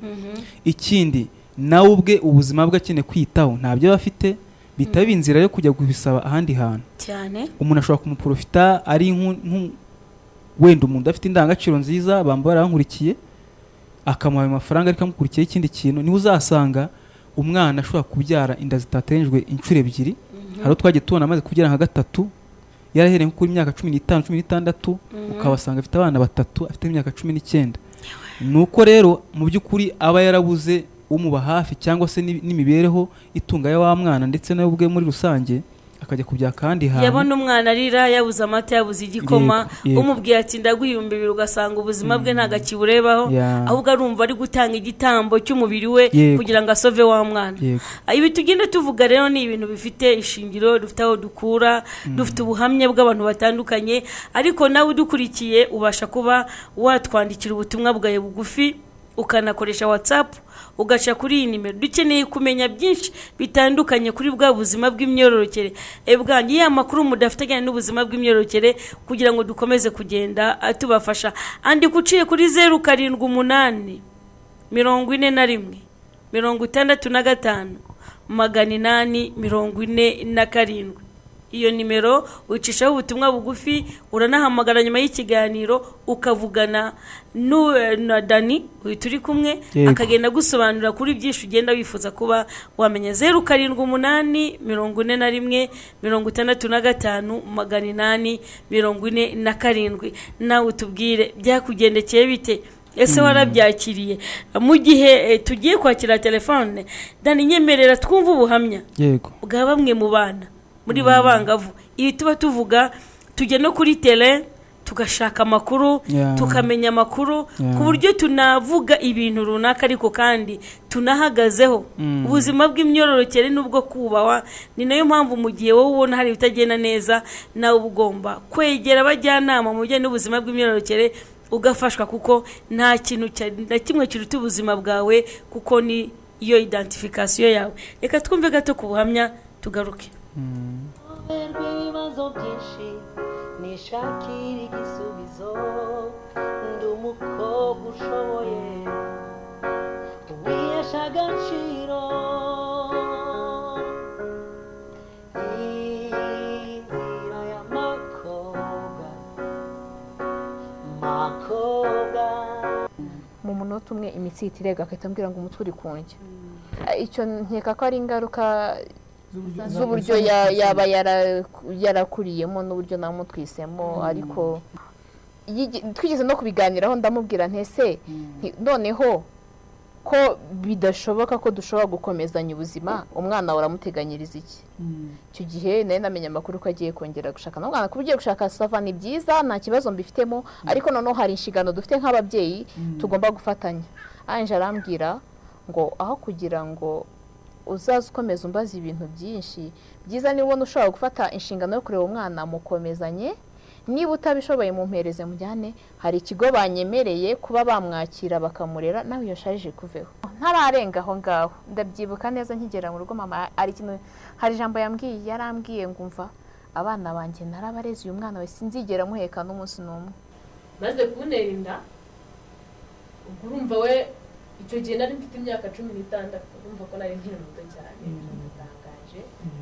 Ikindi nawe ubwe ubuzima bwe akene kwitaho ntabyo afite, bitaba inzira yo kujya kubisaba ahandi hantu cyane. Umuntu ashobora kumuprofita ari nku wenda umuntu afite indangagaciro nziza bamba barankurikiye akamuha amafaranga ariko amukurikiye ikindi kintu, ni uzasanga umwana ashobora kubyara inda zitatenjwe inshuro ebyiri. Haro twagiye tubona amaze kubyara nka gatatu yarahereye kuri imyaka cumi n'itanu cumi n'itandatu, ukabasanga afite abana batatu afite imyaka cumi n'icyenda. Nuko rero mu by'ukuri aba yarabuze umuba hafi cyangwa se n'imibereho itunga ya wa mwana ndetse nawe ubwe muri rusange, akajya kubya kandi hantu. Yabona umwana arira, yabuze amata, yabuze igikoma, umubwiye ati ndagwiyumba ibiri, ugasanga ubuzima bwe ntaga kiburebaho, ahubwo arumva ari gutanga igitambo cy'umubiri we kugira ngo asove wa mwana. Ibi tugenda tuvuga rero ni ibintu bifite ishingiro, dufite aho dukura, dufite ubuhamya bw'abantu batandukanye, ariko nawe udukurikiye ubasha kuba watwandikira ubutumwa bwawe bugufi, ukanakoresha WhatsApp, ugaca kuri iyi nimero. Dukeneye kumenya byinshi bitandukanye kuri bwa buzima bw'imyororokere ebwangi, ya makuru mudafitanye n'ubuzima bw'imyororokere, kugira ngo dukomeze kugenda tubafasha. Andi kuciye kuri zeru karindwi umunani mirongo ine na rimwe mirongo itandatu na gatanu magana inani mirongo ine na karindwi. Iyo nimero ucishaho ubutumwa bugufi, uranahamagara nyuma y'ikiganiro ukavugana na Dani turi kumwe, akagenda gusobanura kuri byinshi ugenda wifuza kuba wamenya. zeru karindwi umunani mirongo ine na rimwe mirongo itandatu na gatanu magana inani mirongo ine na karindwi. Nawe utubwire byakugendekeye bite, ese warabyakiriye? Mu gihe tugiye kwakira telefone, Dani nyemerera twumva ubuhamya bwa bamwe mu bana muri babangavu. Ibi tuba tuvuga tujye no kuri tele tugashaka amakuru, tukamenya amakuru ku buryo tunavuga ibintu runaka ariko kandi tunahagazeho. Ubuzima bw'imyororokere n'ubwo kubawa, ni nayo mpamvu mu gihe wowe ubona hari bitagenda neza, nawe ugomba kwegera abajyanama mu bijyanye n'ubuzima bw'imyororokere ugafashwa, kuko nta kintu na kimwe kiruta ubuzima bwawe, kuko ni iyo identification yawe. Reka twumve gato ku buhamya tugaruke. Ibibazo byinshi nishakira igisubizo, ndi umukobwa ushoboye wihesha agaciro, inzira y'amakobwa makobwa. Mu munota umwe imitsi itirega akahita ambwira ngo umutwe uri kundya. Icyo nkeka ko ari ingaruka z'uburyo yaba yarakuriyemo n'uburyo namutwisemo. Ariko twigeze no kubiganiraho, ndamubwira ntese noneho ko bidashoboka ko dushobora gukomezanya ubuzima, umwana uramuteganyiriza iki? Icyo gihe nari namenye amakuru ko agiye kongera gushaka n'umwana. Kuba ugiye gushaka sava ni byiza, nta kibazo mbifitemo, ariko noneho hari inshingano dufite nk'ababyeyi tugomba gufatanya. Anje arambwira ngo aho kugira ngo uzaza ukomeza umbaza ibintu byinshi, byiza niba ubona ushobora gufata inshingano yo kureba umwana mukomezanye, niba utabishoboye mumpereze mujyane, hari ikigo banyemereye kuba bamwakira bakamurera, nawe iyo sharije kuveho. Ntararenga aho ngaho ndabyibuka neza nkigera mu rugo, mama ari kintu hari ijambo yambwiye, yarambwiye ngumva abana banjye narabareze, uyu mwana we sinzigera muheka n'umunsi n'umwe. Maze kuntera inda, urumva we icyo gihe nari mfite imyaka cumi n'itandatu, urumva ko nari nkiri muto cyane, bitangaje.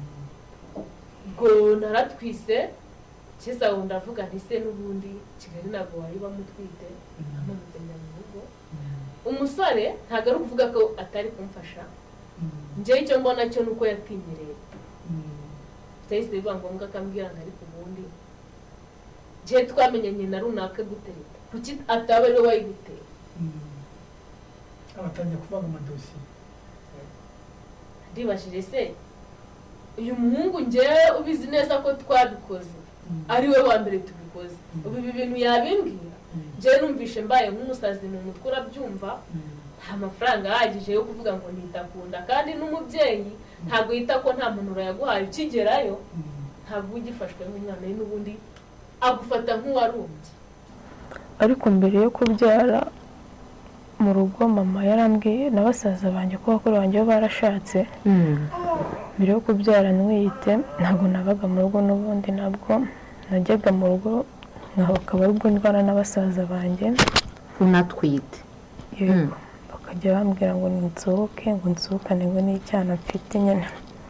Ubwo naratwise, kiza ubu ndavuga nti se n'ubundi Kigali ntabwo wari bamutwite, amanutse njya mu rugo. Umusore ntabwo ari ukuvuga ko atari kumfasha, njyewe icyo mbona cyo nuko yatinyereye. Cyahise biba ngombwa akambwira ngo ariko ubundi njyewe twamenyanye na runaka gutereta, kuki ataba ari we wayiguteye? abatangiye kuvuga amadosiye ndibashije se uyu muhungu ngewe ubizi neza ko twabikoze ari we wa mbere tubikoze ubu ibi bintu yabimbwira ngewe numvishe mbaye nk'umusazi mu mutwe urabyumva nta mafaranga ahagije yo kuvuga ngo ntitakunda kandi n'umubyeyi ntabwo yita ko nta muntu yaguhaye ukigerayo ntabwo ugifashwe nk'umwana we n'ubundi agufata nk'uwarumbye. ariko mbere yo kubyara mu rugo mama yarambwiye na basaza banjye ko bakuru banjye bo barashatse mbere yo kubyara ntwite ntabwo nabaga mu rugo n'ubundi ntabwo najyaga mu rugo nkaba aribwo ndwara n'abasaza banjye unatwite yego bakajya bambwira ngo nsohoke ngo nsohokane ngo n'icyana mfite nyine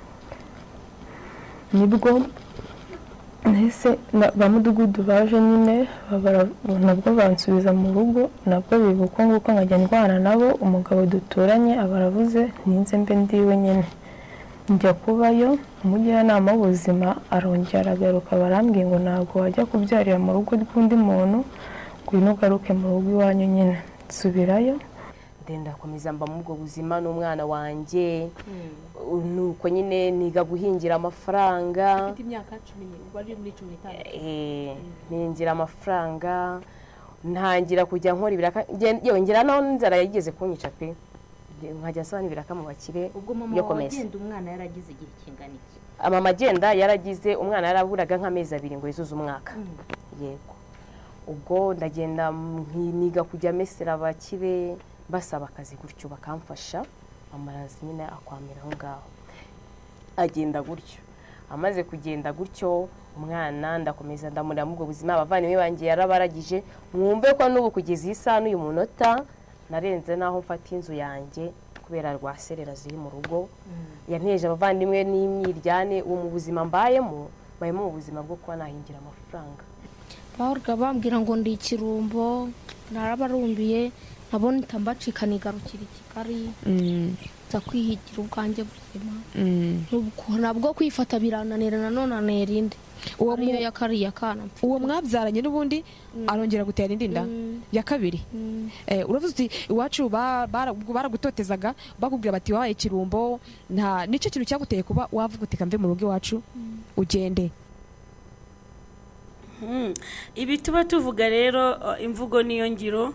nibwo nahise ba mudugudu baje nyine nabwo bansubiza mu rugo nabwo bibuka nguko nkajya ndwana nabo umugabo duturanye abaravuze ninze mbe ndiwe nyine njya kubayo umujyanama w'ubuzima arongera aragaruka barambwiye ngo ntabwo wajya kubyarira mu rugo rw'undi muntu ngwino ugaruke mu rugo iwanyu nyine nsubirayo ndenda komeza mba mu bwo buzima n'umwana wanjye nuko nyine niga guhingira amafaranga ufite imyaka cumi wari muri cumi n'itanu eh ningira amafaranga ntangira kujya nkora ibiraka yewe ngira naho nzara yageze kunyica pe nkajya nsana ibiraka mu bakire ubwo mama wagenda umwana yaragize igihe kingana iki mama agenda yaragize umwana yaraburaga nk'amezi abiri ngo yizuze umwaka yego ubwo ndagenda niga kujya mesera abakire basaba akazi gutyo bakamfasha amarazi nyine akwamira aho ngaho agenda gutyo amaze kugenda gutyo umwana ndakomeza ndamurira mu bwo buzima abavandimwe banjye yarabaragije mwumve ko n'ubu kugeza isa n'uyu munota narenze naho mfata inzu yanjye kubera rwaserera ziri mu rugo yanteje abavandimwe n'imyiryane uwo mu buzima mbayemo bayemo mu buzima bwo kuba nahingira amafaranga bahorga bambwira ngo ndi ikirumbo narabarumbiye nabona itambacika nigarukira i Kigali nza kwihigira ubwanjye buzima nabwo kwifata birananira nanone nerinde uwo ariyo yakariye akana uwo mwabyaranye n'ubundi arongera gutera indi nda ya kabiri eh uravuze uti iwacu baragutotezaga bakubwira bati wabaye ikirumbo nta nico kintu cyaguteye kuba wavuga uti kamve mu rugo iwacu ugende. Ibi tuba tuvuga rero imvugo niyo ngiro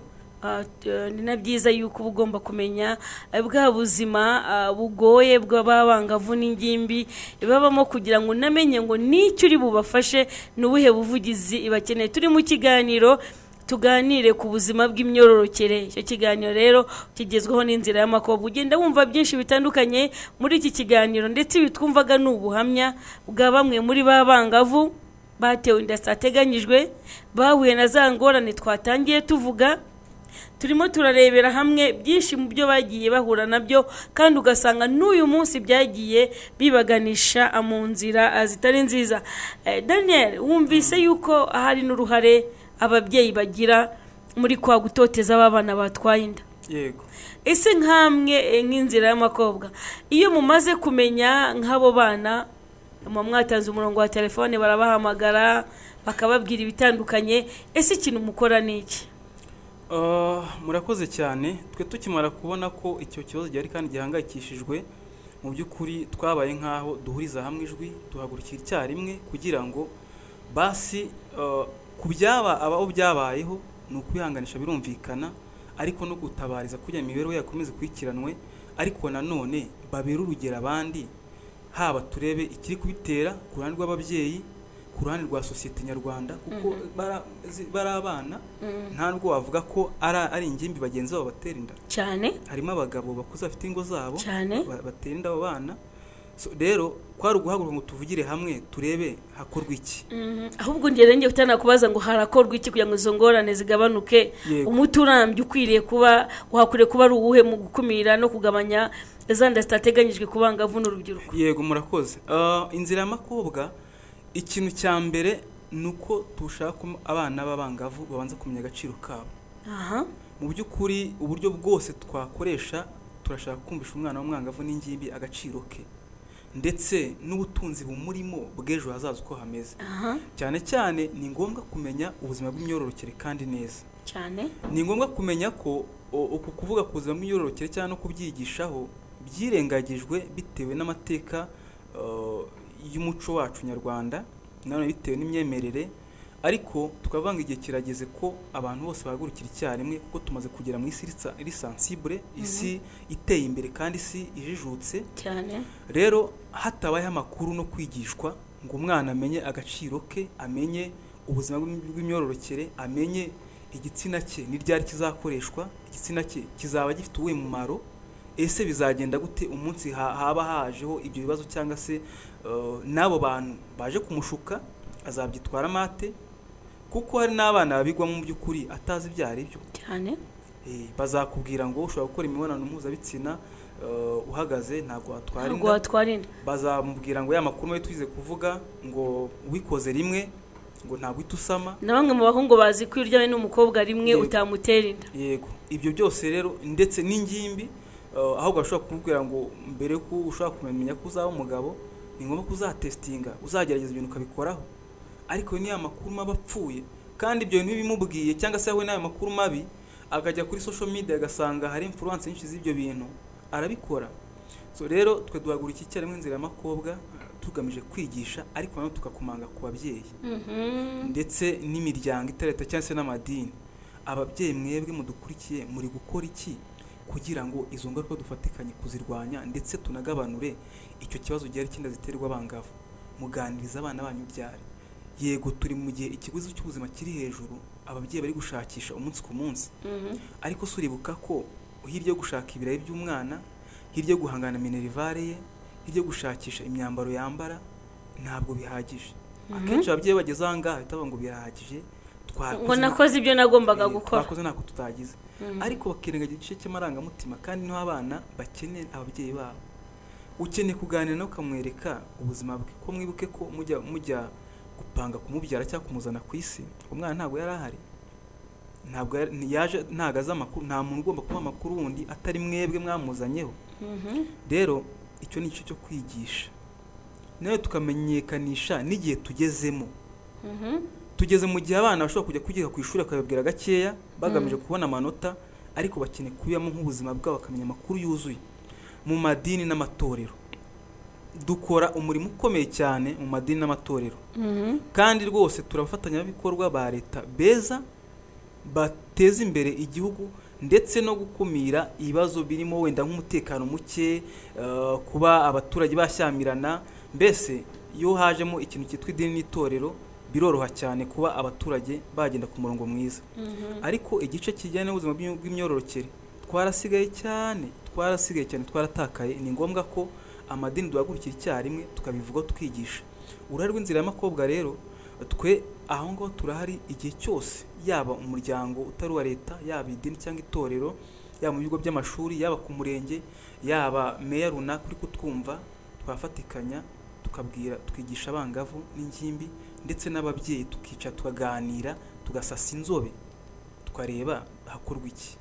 ni na byiza yuko ugomba kumenya bwa buzima bugoye bw'ababangavu n'ingimbi babamo kugira ngo namenye ngo nicyo uri bubafashe n'ubuhe buvugizi ibakeneye. Turi mu kiganiro tuganire ku buzima bw'imyororokere. Icyo kiganiro rero kigezweho n'inzira y'amakobwa. Ugenda wumva byinshi bitandukanye muri iki kiganiro ndetse bitwumvaga n'ubuhamya bwa bamwe muri babangavu batewe inda zitateganyijwe bahuye na za ngorane twatangiye tuvuga. Turimo turarebera hamwe byinshi mu byo bagiye bahura nabyo kandi ugasanga n'uyu munsi byagiye bibaganisha mu nzira zitari nziza. Daniel, wumvise yuko ahari n'uruhare ababyeyi bagira muri kwa gutoteza abana batwaye inda? Yego. Ese nkamwe nk'inzira y'amakobwa iyo mumaze kumenya nk'abo bana mu mwatanze umurongo wa telefone barabahamagara bakababwira ibitandukanye, ese ikintu mukora niki? Uh, murakoze cyane. Twe tukimara kubona ko icyo kibazo gihari kandi gihangayikishijwe, mu by'ukuri twabaye nkaho duhuriza hamwe ijwi tuhagurukira icyarimwe kugira ngo basi uh, kubyaba abo byabayeho ni ukwihanganisha birumvikana, ariko no gutabariza kugira imibereho yakomeze kwikiranwe, ariko nanone babera urugero abandi, haba turebe ikiri kubitera ku ruhande rw'ababyeyi, ku ruhande rwa sosiyete nyarwanda, kuko bara abana ntabwo wavuga ko ari ingimbi bagenzi babo batera inda cyane. Harimo abagabo bakuze bafite ingo zabo batera inda abo bana. So rero kwari uguhaguruka ngo tuvugire hamwe turebe hakorwa iki. Ahubwo ngere ngiye utanakubaza ngo harakorwa iki kugira ngo izo ngorane zigabanuke. Umuti urambye ukwiriye kuba wakure kuba ari uwuhe mu gukumira no kugabanya zanda zitateganyijwe kubangavu n'urubyiruko? Yego murakoze. Uh, inzira y'amakobwa ikintu cya mbere nuko tushaka abana b'abangavu babanza kumenya agaciro kabo. Aha. Mu by'ukuri uburyo bwose twakoresha turashaka kumvisha umwana w'umwangavu n'ingimbi agaciro ke ndetse n'ubutunzi bumurimo bw'ejo hazaza uko hameze. Aha. Cyane cyane ni ngombwa kumenya ubuzima bw'imyororokere kandi neza. Cyane. Ni ngombwa kumenya ko uku kuvuga ku buzima bw'imyororokere cyangwa no kubyigishaho byirengagijwe bitewe n'amateka y'umuco wacu nyarwanda nanone bitewe n'imyemerere, ariko tukavanga igihe kirageze ko abantu bose bahagurukira icyarimwe kuko tumaze kugera mu isi iri sensible, isi iteye imbere kandi isi ijijutse cyane. Rero hatabaye amakuru no kwigishwa ngo umwana amenye agaciro ke, amenye ubuzima bw'imyororokere, amenye igitsina cye n'iryari kizakoreshwa, igitsina cye kizaba gifite uwe mumaro, ese bizagenda gute umunsi haba hajeho ibyo bibazo cyangwa se n'abo bantu baje kumushuka azabyitwara mate, kuko hari n'abana babigwa mu by'ukuri atazi ibyo ari byo cyane. Bazakubwira ngo ushobora gukora imibonano mpuzabitsina uhagaze ntabwo watwarinda, bazamubwira ngo ya makuru mabi twize kuvuga ngo wikoze rimwe ngo ntabwo itusama, na bamwe mu bahungu bazi ko uryamye n'umukobwa rimwe utamutera inda. Yego, ibyo byose rero ndetse n'ingimbi ahubwo bashobora kumubwira ngo mbere ko ushobora kumenya ko uzaba umugabo ni ngombwa ko uzatestinga, uzagerageza ibintu ukabikoraho, ariko niyo makuru mabi apfuye kandi ibyo bintu bimubwiye cyangwa se yahuye n'ayo makuru mabi akajya kuri social media agasanga hari influence nyinshi z'ibyo bintu arabikora. So rero twe duhagurika icyarimwe inzira y'amakobwa tugamije kwigisha, ariko nayo tukakumanga ku babyeyi ndetse n'imiryango itareta cyangwa se n'amadini. Ababyeyi mwebwe mudukurikiye muri gukora iki kugira ngo izo ngaruka dufatikanye kuzirwanya ndetse tunagabanure icyo kibazo gihari kinda ziterwa abangavu? Muganiriza abana banyu byari. Yego turi mu gihe ikiguzi cy'ubuzima kiri hejuru, ababyeyi bari gushakisha umunsi ku munsi, ariko suribuka ko hirya yo gushaka ibirayi by'umwana, hirya yo guhangana minerivare ye, hirya yo gushakisha imyambaro yambara, ntabwo bihagije. Akenshi ababyeyi bageze aha ngaha bahita ngo birahagije, ngo nakoze ibyo nagombaga gukora, twakoze ntako tutagize, ariko bakirengagiza igice cy'amarangamutima kandi niho abana bakeneye ababyeyi babo. Ukeneye kuganira no ukamwereka ubuzima bwe, ko mwibuke ko mujya mujya gupanga kumubyara cyangwa kumuzana ku isi umwana ntabwo yari ahari, ntabwo yaje, ntagaza amakuru, nta muntu ugomba kuba amakuru wundi atari mwebwe mwamuzanyeho. Rero icyo ni cyo cyo kwigisha, nayo tukamenyekanisha n'igihe tugezemo. Tugeze mu gihe abana bashobora kujya kwiga ku ishuri akababwira gakeya bagamije kubona amanota, ariko bakeneye kubiyamo nk'ubuzima bwabo bakamenya amakuru yuzuye. Mu madini n'amatorero dukora umurimo ukomeye cyane mu madini n'amatorero, kandi rwose turabafatanyabikorwa ba leta beza bateza imbere igihugu ndetse no gukumira ibibazo birimo wenda nk'umutekano muke, kuba abaturage bashyamirana. Mbese iyo hajemo ikintu cyitwa idini n'itorero biroroha cyane kuba abaturage bagenda ku murongo mwiza. Ariko igice kijyanye n'ubuzima bw'imyororokere twarasigaye cyane, twarasigaye cyane twaratakaye. Ni ngombwa ko amadini duhagurukira icyarimwe tukabivuga twigisha. Uruhare rw'inzira y'amakobwa rero twe aho ngaho turahari igihe cyose, yaba umuryango utari uwa leta, yaba idini cyangwa itorero, yaba mu bigo by'amashuri, yaba ku murenge, yaba meya runaka uri kutwumva, twafatikanya tukabwira twigisha abangavu n'ingimbi ndetse n'ababyeyi, tukica tukaganira tugasasa inzobe tukareba hakorwa iki.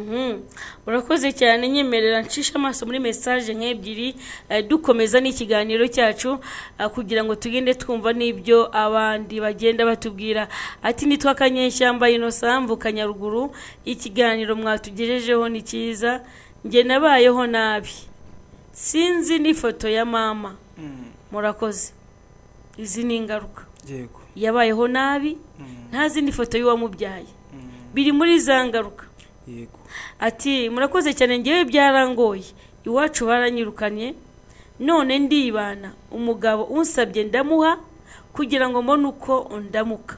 Urakoze cyane, nyemerera ncisha amaso muri message nk'ebyiri dukomeza n'ikiganiro cyacu kugira ngo tugende twumva n'ibyo abandi bagenda batubwira. Ati nitwa Kanyeshyamba Innocent mvuka Nyaruguru, ikiganiro mwatugejejeho ni cyiza, nge nabayeho nabi, sinzi n'ifoto ya mama. Murakoze. Izi ni ingaruka. Yego. Yabayeho nabi, ntazi n'ifoto y'uwamubyaye, biri muri za ngaruka. Yego. Ati murakoze cyane, ngewe byarangoye, iwacu baranyirukanye, none ndibana, umugabo unsabye ndamuha kugira ngo mbone uko ndamuka.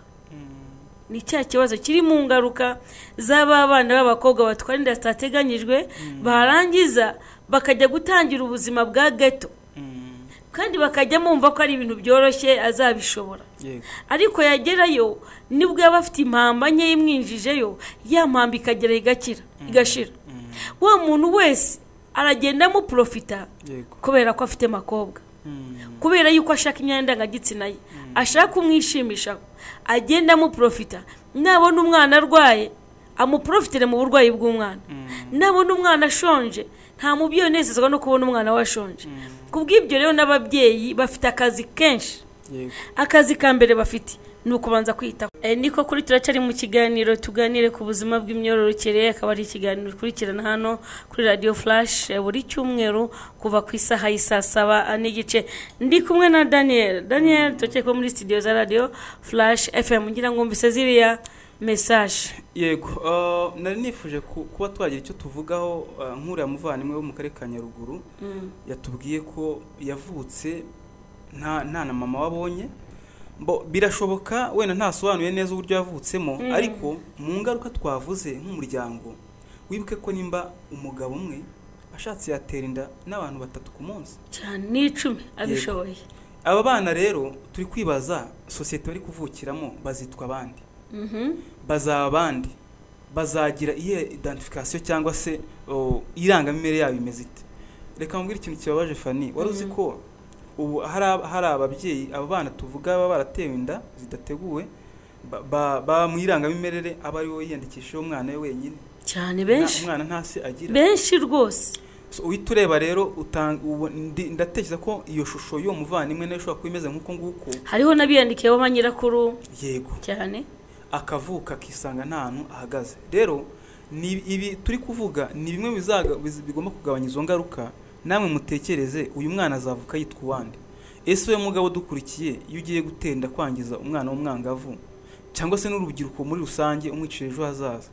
Ni cya kibazo kiri mu ngaruka z'aba bana b'abakobwa batwara inda zitateganyijwe, barangiza bakajya gutangira ubuzima bwa ghetto, kandi bakajya mumva ko ari ibintu byoroshye azabishobora. Ariko yagerayo nibwo yaba afite impamba nke imwinjijeyo, ya mpamba ikagera igakira igashira. Wa muntu wese aragenda mu profita kubera ko afite makobwa, kubera yuko ashaka imyanda ngagitsina ye, ashaka umwishimisha, agenda mu profita. Nabona umwana arwaye amuprofitire mu burwayi bw'umwana, nabona umwana ashonje nta mubyeyi unezezwa no kubona umwana washonje. Kubw'ibyo rero n'ababyeyi bafite akazi kenshi. Akazi ka mbere bafite ni ukubanza kwita niko kuri turacari mu kiganiro tuganire ku buzima bw'imyororokere akaba ari ikiganiro ukurikirana hano kuri Radio Flash buri cyumweru kuva ku isaha y'isa saba n'igice ndi kumwe na Daniel Daniel tugiye ko muri studio za Radio Flash F M ngira ngo mbise ziriya message yego uh, nari nifuje kuba twagira icyo tuvugaho uh, nkuru ya muvandimwe wo mu karere ka Nyaruguru mm. yatubwiye ko yavutse nta nta na mama wabonye bo birashoboka wenda ntasobanuye neza uburyo yavutsemo mm. ariko mu ngaruka twavuze nk'umuryango wibuke ko nimba umugabo umwe ashatse yatera inda n'abantu batatu ku munsi cyane n'icumi abishoboye aba bana rero turi kwibaza societe bari kuvukiramo bazitwa abandi mhm bazaba abandi bazagira iye identification cyangwa se irangamimere yabo imeze ite reka mbwira ikintu kibabaje Fani wari uzi ko ubu hari ababyeyi abo bana tuvuga baba baratewe inda zidateguwe ba mu irangamimere aba ari we yiyandikisha umwana we wenyine cyane benshi umwana ntase agira benshi rwose so uyitureba rero ndatekereza ko iyo shusho yo muvandimwe nayo ishobora kwimeza nkuko nguko hariho nabiyandikiye bo banyirakuru yego cyane akavuka kisanga nta hantu ahagaze rero ni ibi turi kuvuga ni bimwe bizaga bigomba kugabanya izo ngaruka namwe mutekereze uyu mwana azavuka yitwa uwande ese uyu mugabo dukurikiye iyo ugiye gutenda kwangiza umwana w'umwangavu cyangwa se n'urubyiruko muri rusange umwicire ejo hazaza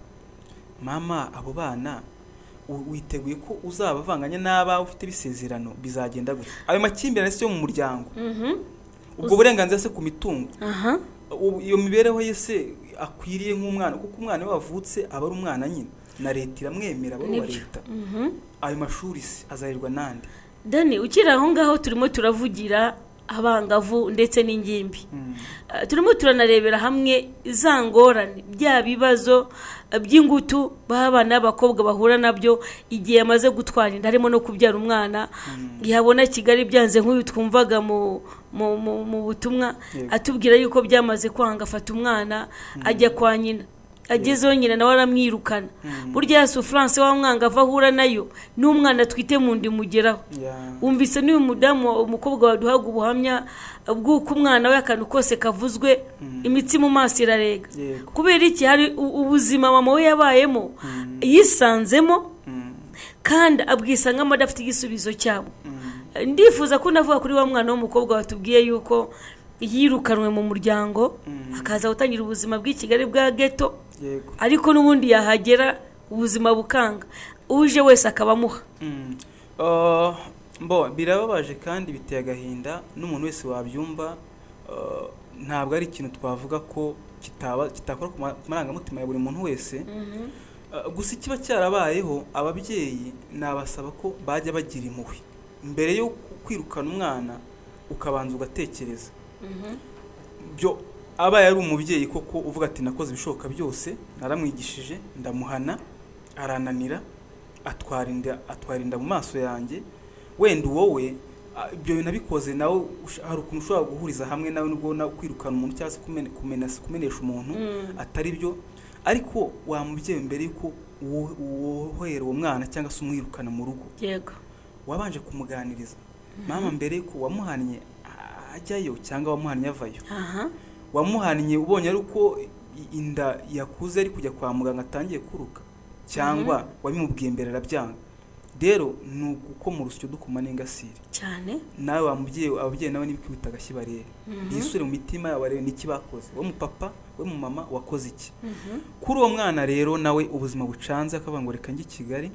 mama abo bana witeguye ko uzabavanganya n'aba ufite bisezerano bizagenda gute ayo makimbirane se yo mu muryango mhm ubwo burenganzira se ku mitungo aha iyo mibereho yese akwiriye nk'umwana kuko umwana wavutse aba ari umwana nyine na leta iramwemera abo wa leta mhm ayo mashuri se azarirwa nande Dani ukira aho ngaho turimo turavugira abangavu ndetse n'ingimbi mm. uh, turimo turanarebera hamwe izangorane bya bibazo uh, by'ingutu baba n'abakobwa bahura nabyo igihe yamaze gutwara inda harimo no kubyara umwana mm. yabona Kigali byanze nk'uyu twumvaga mu mu, mu, mu butumwa yeah. atubwira yuko byamaze kwanga afata umwana mm. ajya kwa nyina agezeho nyina nawe aramwirukana mm. burya ya souffrance wa mwanga avahura nayo n'umwana twite mu ndi mugeraho umvise yeah. n'uyu mudamu umukobwa waduhaga ubuhamya bw'uko umwana we akantu kose kavuzwe mm. imitsi mu maso irarega yeah. kubera iki hari ubuzima mama we yabayemo mm. yisanzemo mm. kandi abwisangamo adafite igisubizo cyabo mm. ndifuza ko navuga kuri wa mwana w'umukobwa watubwiye yuko yirukanwe mu muryango mm. akaza gutangira ubuzima bw'Ikigali bwa ghetto yego ariko nubundi yahagera ubuzima bukanga uje wese akabamuha mm. uh, mbo birababaje kandi biteye agahinda n'umuntu wese wabyumva uh, ntabwo ari ikintu twavuga ko kitaba kitakora ku marangamutima ya buri muntu wese mm -hmm. uh, gusa ikiba cyarabayeho ababyeyi nabasaba ko bajya bagira impuhwe mbere yo kwirukana umwana ukabanza ugatekereza mhm byo aba yari umubyeyi koko uvuga ati nakoze ibishoboka byose naramwigishije ndamuhana arananira atwarinda atwarinda mu maso yanjye wenda wowe ibyo nabikoze nawe hari ukuntu ushobora guhuriza hamwe nawe nubwo na kwirukana umuntu cyangwa kumene kumenesa kumenesha umuntu mm. atari byo ariko wa mubyeyi mbere yuko wohera uwo mwana cyangwa se umwirukana mu rugo yego wabanje kumuganiriza mm -hmm. mama mbere ko wamuhannye ajyayo cyangwa wamuhannye avayo aha wamuhannye ubonye ari uko inda yakuze ari kujya kwa muganga atangiye kuruka cyangwa mm -hmm. wabimubwiye mbere arabyanga rero nuko mu rusyo dukumane ngasire cyane nawe wamubyeyi ababyeyi nawe nibikubita gashibarere mm -hmm. yisure mu mitima yawe niki bakoze wo mu papa we mu mama wakoze iki mm -hmm. kuri uwo mwana rero nawe ubuzima bucanze akabango reka ngi Kigali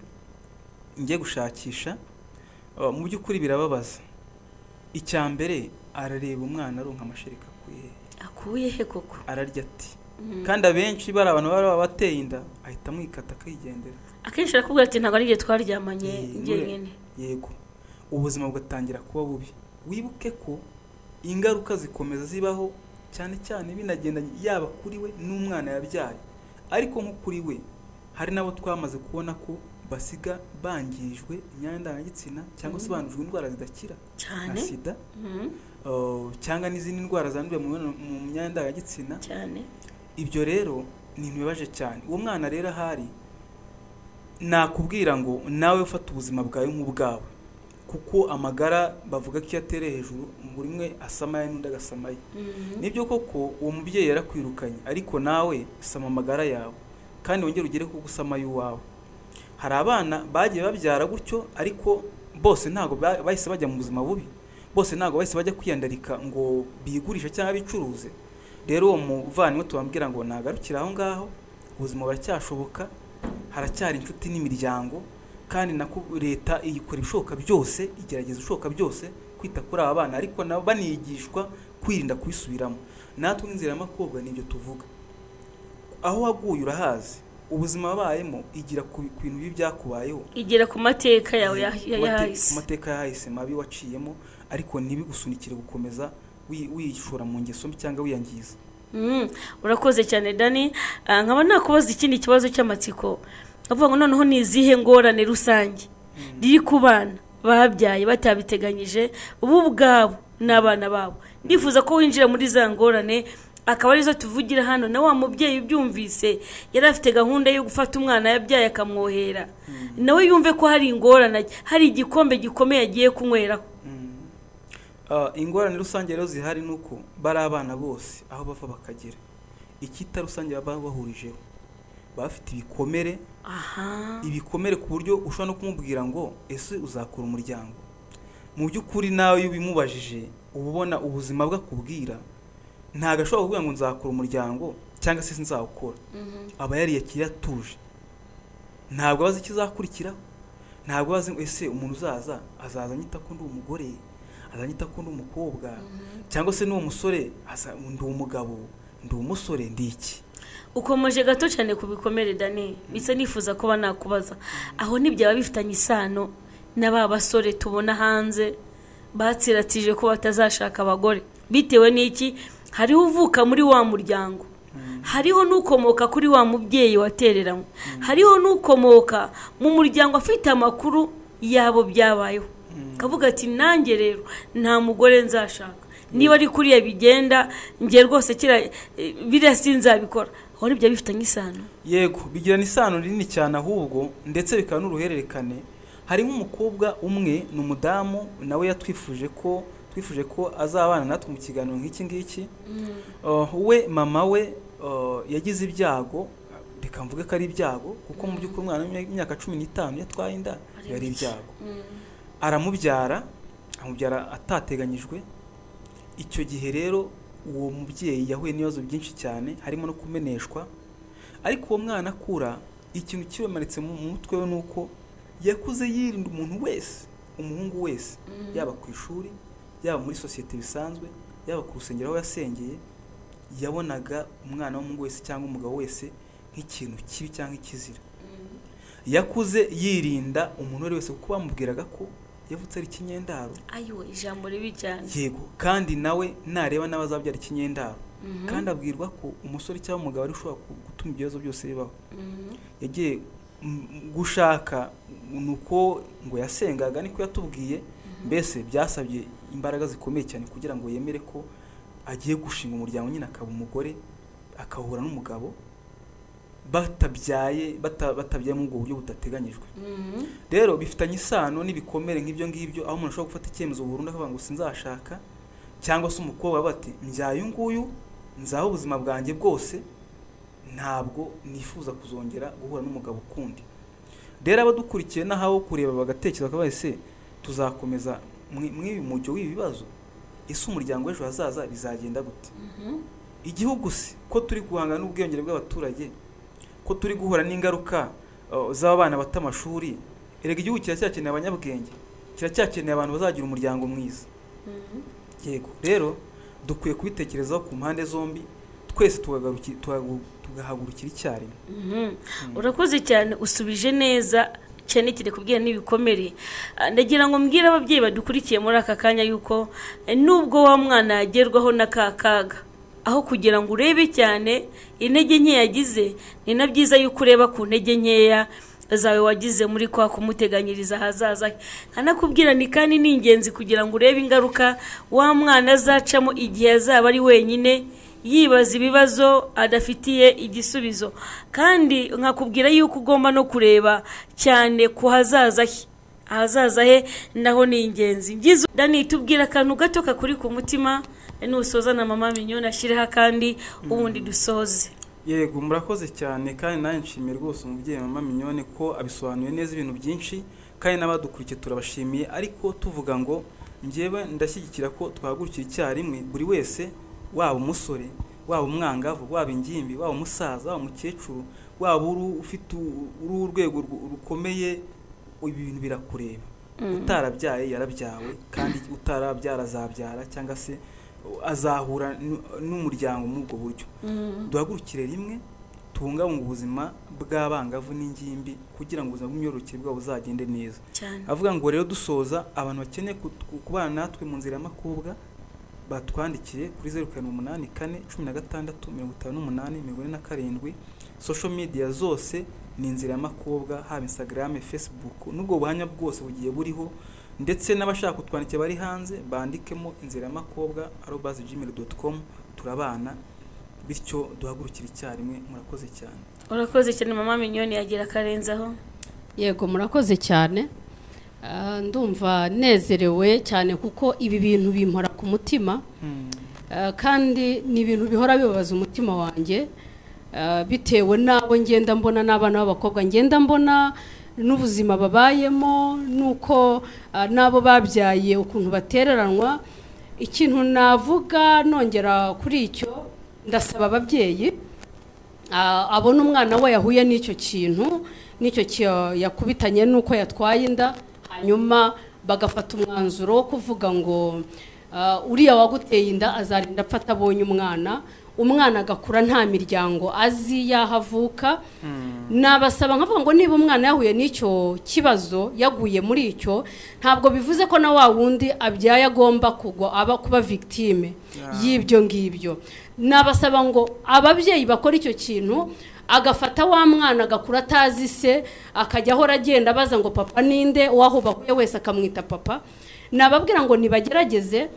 ngiye gushakisha uh, mu byukuri birababaza icyambere arareba umwana aronka amashereka akuye akuye he koko ararya ati mm. kandi abenshi bari abantu bari bateye inda ahita mwikata akigendera akenshi arakubwira ati ntabwo ariye twaryamanye ngene yego ubuzima bugatangira kuba bubi wibuke ko ingaruka zikomeza zibaho cyane cyane binagenda yaba kuri we n'umwana yabyaye ariko nko kuri we hari nabo twamaze kubona ko basiga bangirijwe imyanya ndangagitsina cyangwa se bandujwe indwara zidakira cyane sida mm -hmm. uh, cyangwa n'izindi ndwara zandurira mu myanya ndangagitsina cyane ibyo rero ni ibibaje cyane uwo mwana rero hari nakubwira ngo nawe ufata ubuzima bwawe nk'ubwawe kuko amagara bavuga ko iyo atereye hejuru buri umwe asamaye n'undi agasamaye nibyo koko uwo mubyeyi yarakwirukanye ariko nawe sama amagara yawe kandi wongere ugere ku gusamaye uwawe. Hari abana bagiye babyara gutyo ariko bose ntago bahise bajya mu buzima bubi, bose ntago bahise bajya kwiyandarika ngo bigurisha cyangwa bicuruze. Rero uwo muvandimwe tubambwira ngo nagarukira aho ngaho, ubuzima buracyashoboka, haracyari inshuti n'imiryango, kandi nako leta iyikora ibishoboka byose, igerageza ibishoboka byose kwita kuri aba bana, ariko nabo banigishwa kwirinda kwisubiramo. Natwe n'inzira y'amakobwa nibyo tuvuga, aho waguye urahazi, ubuzima wabayemo igira ku bintu bibi byakubayeho, igira ku mateka yawe yahise, ku mateka yahise mabi waciyemo, ariko ntibigusunikire gukomeza wishora mu ngeso mbi cyangwa wiyangiza. Urakoze cyane Dani. Nkaba nakubaza ikindi kibazo cy'amatsiko, avuga ngo noneho ni izihe ngorane rusange riri ku bana babyaye batabiteganyije ubu ubwabo n'abana babo? Ndifuza ko winjira muri za ngorane akaba arizo tuvugira hano, na wa mubyeyi ubyumvise yari afite gahunda yo gufata umwana yabyaye akamwohera, nawe yumve ko hari ingorane, hari igikombe gikomeye agiye kunyweraho. Ingorane rusange rero zihari nuko bari abana bose aho bava bakagera, ikita rusange baba bahurijeho, bafite ibikomere, ibikomere ku buryo ushobora no kumubwira ngo ese uzakora umuryango, mu by'ukuri nawe iyo ubimubajije uba ubona ubuzima bwakubwira ntago ashobora kuvuga ngo nzakora umuryango cyangwa se sinzawukora. Aba yariyakira atuje, ntabwo abazi ikizakurikiraho, ntabwo abazi ngo ese umuntu uzaza azaza anyita ko ndi umugore, azanyita ko ndi umukobwa, cyangwa se n'uwo musore ndi umugabo, ndi umusore, ndi iki. Ukomeje gato cyane ku bikomere Dani, bitse nifuza kuba nakubaza aho n'ibyaba bifitanye isano n'aba basore tubona hanze batsiratije ko batazashaka abagore, bitewe n'iki? Hariho uvuka muri wa muryango, hariho n'ukomoka kuri wa mubyeyi watereranywe, hariho n'ukomoka mu muryango afite amakuru yabo byabayeho, kavuga ati nanjye rero nta mugore nzashaka, niba ari kuriya bigenda ngiye rwose kira biriya sinzabikora. Aho nibyo bifitanye isano? Yego, bigirana isano rinini cyane, ahubwo ndetse bikaba n'uruhererekane. Hari nk'umukobwa umwe n'umudamu nawe yatwifuje ko twifuje ko azabana natwe mu kiganiro nk'iki ngiki. We mama we yagize ibyago, reka mvuge ko ari ibyago kuko mu by'ukuri umwana w'imyaka cumi n'itanu yatwaye inda yari ibyago. Aramubyara, amubyara atateganyijwe. Icyo gihe rero uwo mubyeyi yahuye n'ibibazo byinshi cyane, harimo no kumeneshwa, ariko uwo mwana akura ikintu kibamanitse mu mutwe we nuko yakuze yirinda umuntu wese, umuhungu wese, yaba ku ishuri, yaba muri sosiyete bisanzwe, yaba ku rusengero aho yasengeye, yabonaga umwana w'umuhungu wese cyangwa umugabo wese nk'ikintu kibi cyangwa ikizira. Yakuze yirinda umuntu wese kuko bamubwiraga ko yavutse ari ikinyendaro. Ayo ijambo ribi cyane. Yego, kandi nawe nareba n'abazabyara ikinyendaro, kandi abwirwa ko umusore cyangwa umugabo ari ushobora gutuma ibibazo byose bibaho. Yagiye gushaka nuko ngo yasengaga, niko yatubwiye, mbese byasabye imbaraga zikomeye cyane kugira ngo yemere ko agiye gushinga umuryango, nyine akaba umugore, akahura n'umugabo batabyaye batabyaye mu buryo budateganyijwe. Rero bifitanye isano n'ibikomere nk'ibyo ngibyo, aho umuntu ashobora gufata icyemezo burundu akavuga ngo sinzashaka, cyangwa se umukobwa bati mbyaye nguyu nzaho ubuzima bwanjye bwose, ntabwo nifuza kuzongera guhura n'umugabo ukundi. Rero abadukurikiye nahawo kureba bagatekereza bakabaye se tuzakomeza mwibi mujyo w'ibi bibazo, ese umuryango w'ejo hazaza bizagenda gute? Igihugu se ko turi guhangana n'ubwiyongere bw'abaturage, ko turi guhura n'ingaruka z'abana batamashuri, erega igihugu kiracyakeneye abanyabwenge, kiracyakeneye abantu bazagira umuryango mwiza. Yego, rero dukwiye kubitekerezaho ku mpande zombi, twese tugahagurukira icyarimwe. Urakoze cyane, usubije neza cyane kire kubwira n'ibikomere. Ndagira ngo mbwire ababyeyi badukurikiye muri aka kanya yuko nubwo wa mwana yagerwaho n'akakaga, aho kugira ngo urebe cyane intege nke yagize, ni na byiza yuko ureba ku ntege nkeya zawe wagize muri kwa kumuteganyiriza hazaza. Kanakubwira ni kandi ni ingenzi kugira ngo urebe ingaruka wa mwana azacamo igihe azaba ari wenyine yibaza ibibazo adafitiye igisubizo. Kandi nkakubwira yuko ugomba no kureba cyane ku hazaza he, ahazaza he naho ni ingenzi. Byiza Dani, tubwira akantu gato kakuri ku mutima nusoza na mama Mignone ashyireho kandi ubundi dusoze. Yego, murakoze cyane kandi nawe nshimiye rwose umubyeyi mama Mignone ko abisobanuye neza ibintu byinshi, kandi n'abadukurikiye turabashimiye. Ariko tuvuga ngo njyewe ndashyigikira ko twahagurukira icyarimwe, buri wese, waba umusore, waba umwangavu, waba ingimbi, waba umusaza, waba umukecuru, waba ufite uruhu urwego rukomeye, ibintu birakureba. Utarabyaye yarabyawe, kandi utarabyara azabyara cyangwa se azahura n'umuryango muri ubwo buryo. Duhagurukire rimwe, tubungabunga ubuzima bw'abangavu n'ingimbi kugira ngo ubuzima bw'imyororokere bwabo buzagende neza. Avuga ngo rero dusoza, abantu bakeneye kubana natwe mu nzira y'amakobwa batwandikiye kuri zeru karindwi umunani kane cumi na gatandatu mirongo itanu n'umunani mirongo ine na karindwi. Social media zose ni inzira y'amakobwa, haba Instagram, Facebook, n'ubwo buhanya bwose bugiye buriho, ndetse n'abashaka kutwandikira bari hanze bandikemo inzira y'amakobwa arobase gmail dot com. turabana, bityo duhagurukira icyarimwe. Murakoze cyane. Urakoze cyane mama Mignone, yagira karenzaho. Yego, murakoze cyane. Uh, ndumva nezerewe cyane kuko ibi bintu bimpora ku mutima, uh, kandi ni ibintu bihora bibabaza umutima wanjye, uh, bitewe nabo ngenda mbona n'abana b'abakobwa ngenda mbona n'ubuzima babayemo, nuko uh, nabo babyaye ukuntu batereranwa. Ikintu navuga nongera kuri icyo, ndasaba ababyeyi uh, abona umwana we yahuye n'icyo kintu, n'icyo yakubitanye nuko yatwaye inda, hanyuma bagafata umwanzuro wo kuvuga ngo uh, uriya waguteye inda azarinda apfata abonye umwana, umwana agakura nta miryango azi yahavuka. Nabasaba nkavuga ngo niba umwana yahuye n'icyo kibazo, yaguye muri icyo, ntabwo bivuze ko na wa wundi abyaye agomba kugwa aba kuba victime y'ibyo ngibyo. Nabasaba ngo ababyeyi bakora icyo kintu, agafata wa mwana agakura atazi se, akajya ahora agenda abaza ngo papa ninde, uwaho bahuye wese akamwita papa. Nababwira ngo nibagerageze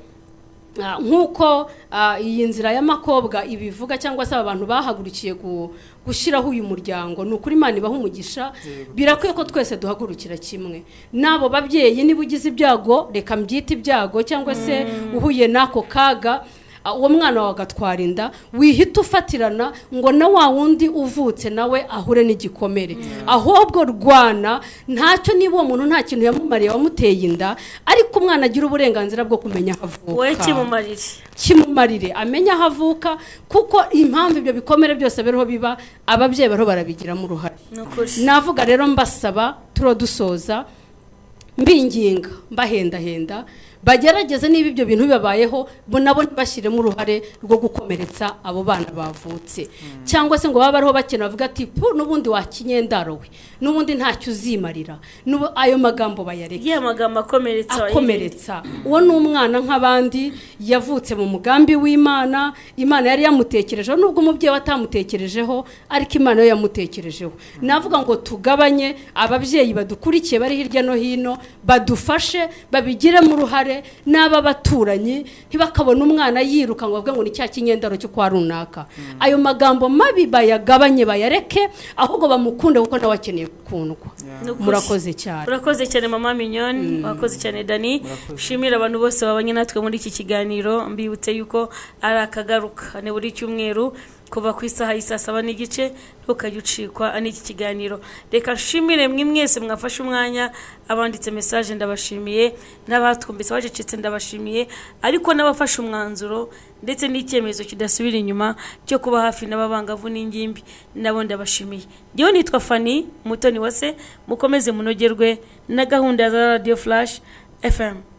nkuko iyi nzira y'amakobwa ibivuga, cyangwa se abantu bahagurukiye gushyiraho uyu muryango. Ni ukuri Imana ibaha umugisha, birakwiye ko twese duhagurukira kimwe. Nabo babyeyi, niba ugize ibyago, reka mbyite ibyago, cyangwa se uhuye n'ako kaga, uwo mwana wagatwara inda, wihita ufatirana ngo na wa wundi uvutse nawe ahure n'igikomere. Ahubwo rwana ntacyo, niba uwo muntu nta kintu yamumariye wamuteye inda, ariko umwana agira uburenganzira bwo kumenya aho avuka. We kimumarire kimumarire amenya aho avuka, kuko impamvu ibyo bikomere byose biriho biba, ababyeyi bariho barabigiramo uruhare. Navuga rero mbasaba, turo dusoza, mbinginga, mbahendahenda, bagerageze niba ibyo bintu bibabayeho, bo nabo bashyiremo uruhare rwo gukomeretsa abo bana bavutse. Cyangwa se ngo baba bariho bakena bavuga ati n'ubundi wakinyendaro we, n'ubundi ntacyo uzimarira. Ayo magambo bayareke, ya magambo akomeretsa akomeretsa. Uwo ni umwana nk'abandi, yavutse mu mugambi w'Imana, Imana yari yamutekerejeho, nubwo umubyeyi atamutekerejeho, ariko Imana yo yamutekerejeho. Navuga ngo tugabanye, ababyeyi badukurikiye bari hirya no hino badufashe, babigiremo uruhare, n'aba baturanyi ntibakabona umwana yiruka ngo bavuge ngo ni cya kinyendaro cyo kwa runaka. Ayo magambo mabi bayagabanye, bayareke, ahubwo bamukunde kuko nawe akeneye gukundwa. Murakoze cyane. Murakoze cyane mama Mignone, murakoze cyane Dani. Shimira abantu bose babanye natwe muri iki kiganiro, mbibutse yuko ari akagaruka ne buri cyumweru kuva ku isaha y'isa saba n'igice, ntukajye ucikwa n'iki kiganiro. Reka nshimire mwe mwese mwafashe umwanya, abanditse message ndabashimiye, n'abatwumvise bacecetse ndabashimiye, ariko n'abafashe umwanzuro ndetse n'icyemezo kidasubira inyuma cyo kuba hafi n'ababangavu n'ingimbi, nabo ndabashimiye. Ndiyo nitwa Fanny Mutoni Wase, mukomeze munogerwe na gahunda za Radio Flash F M.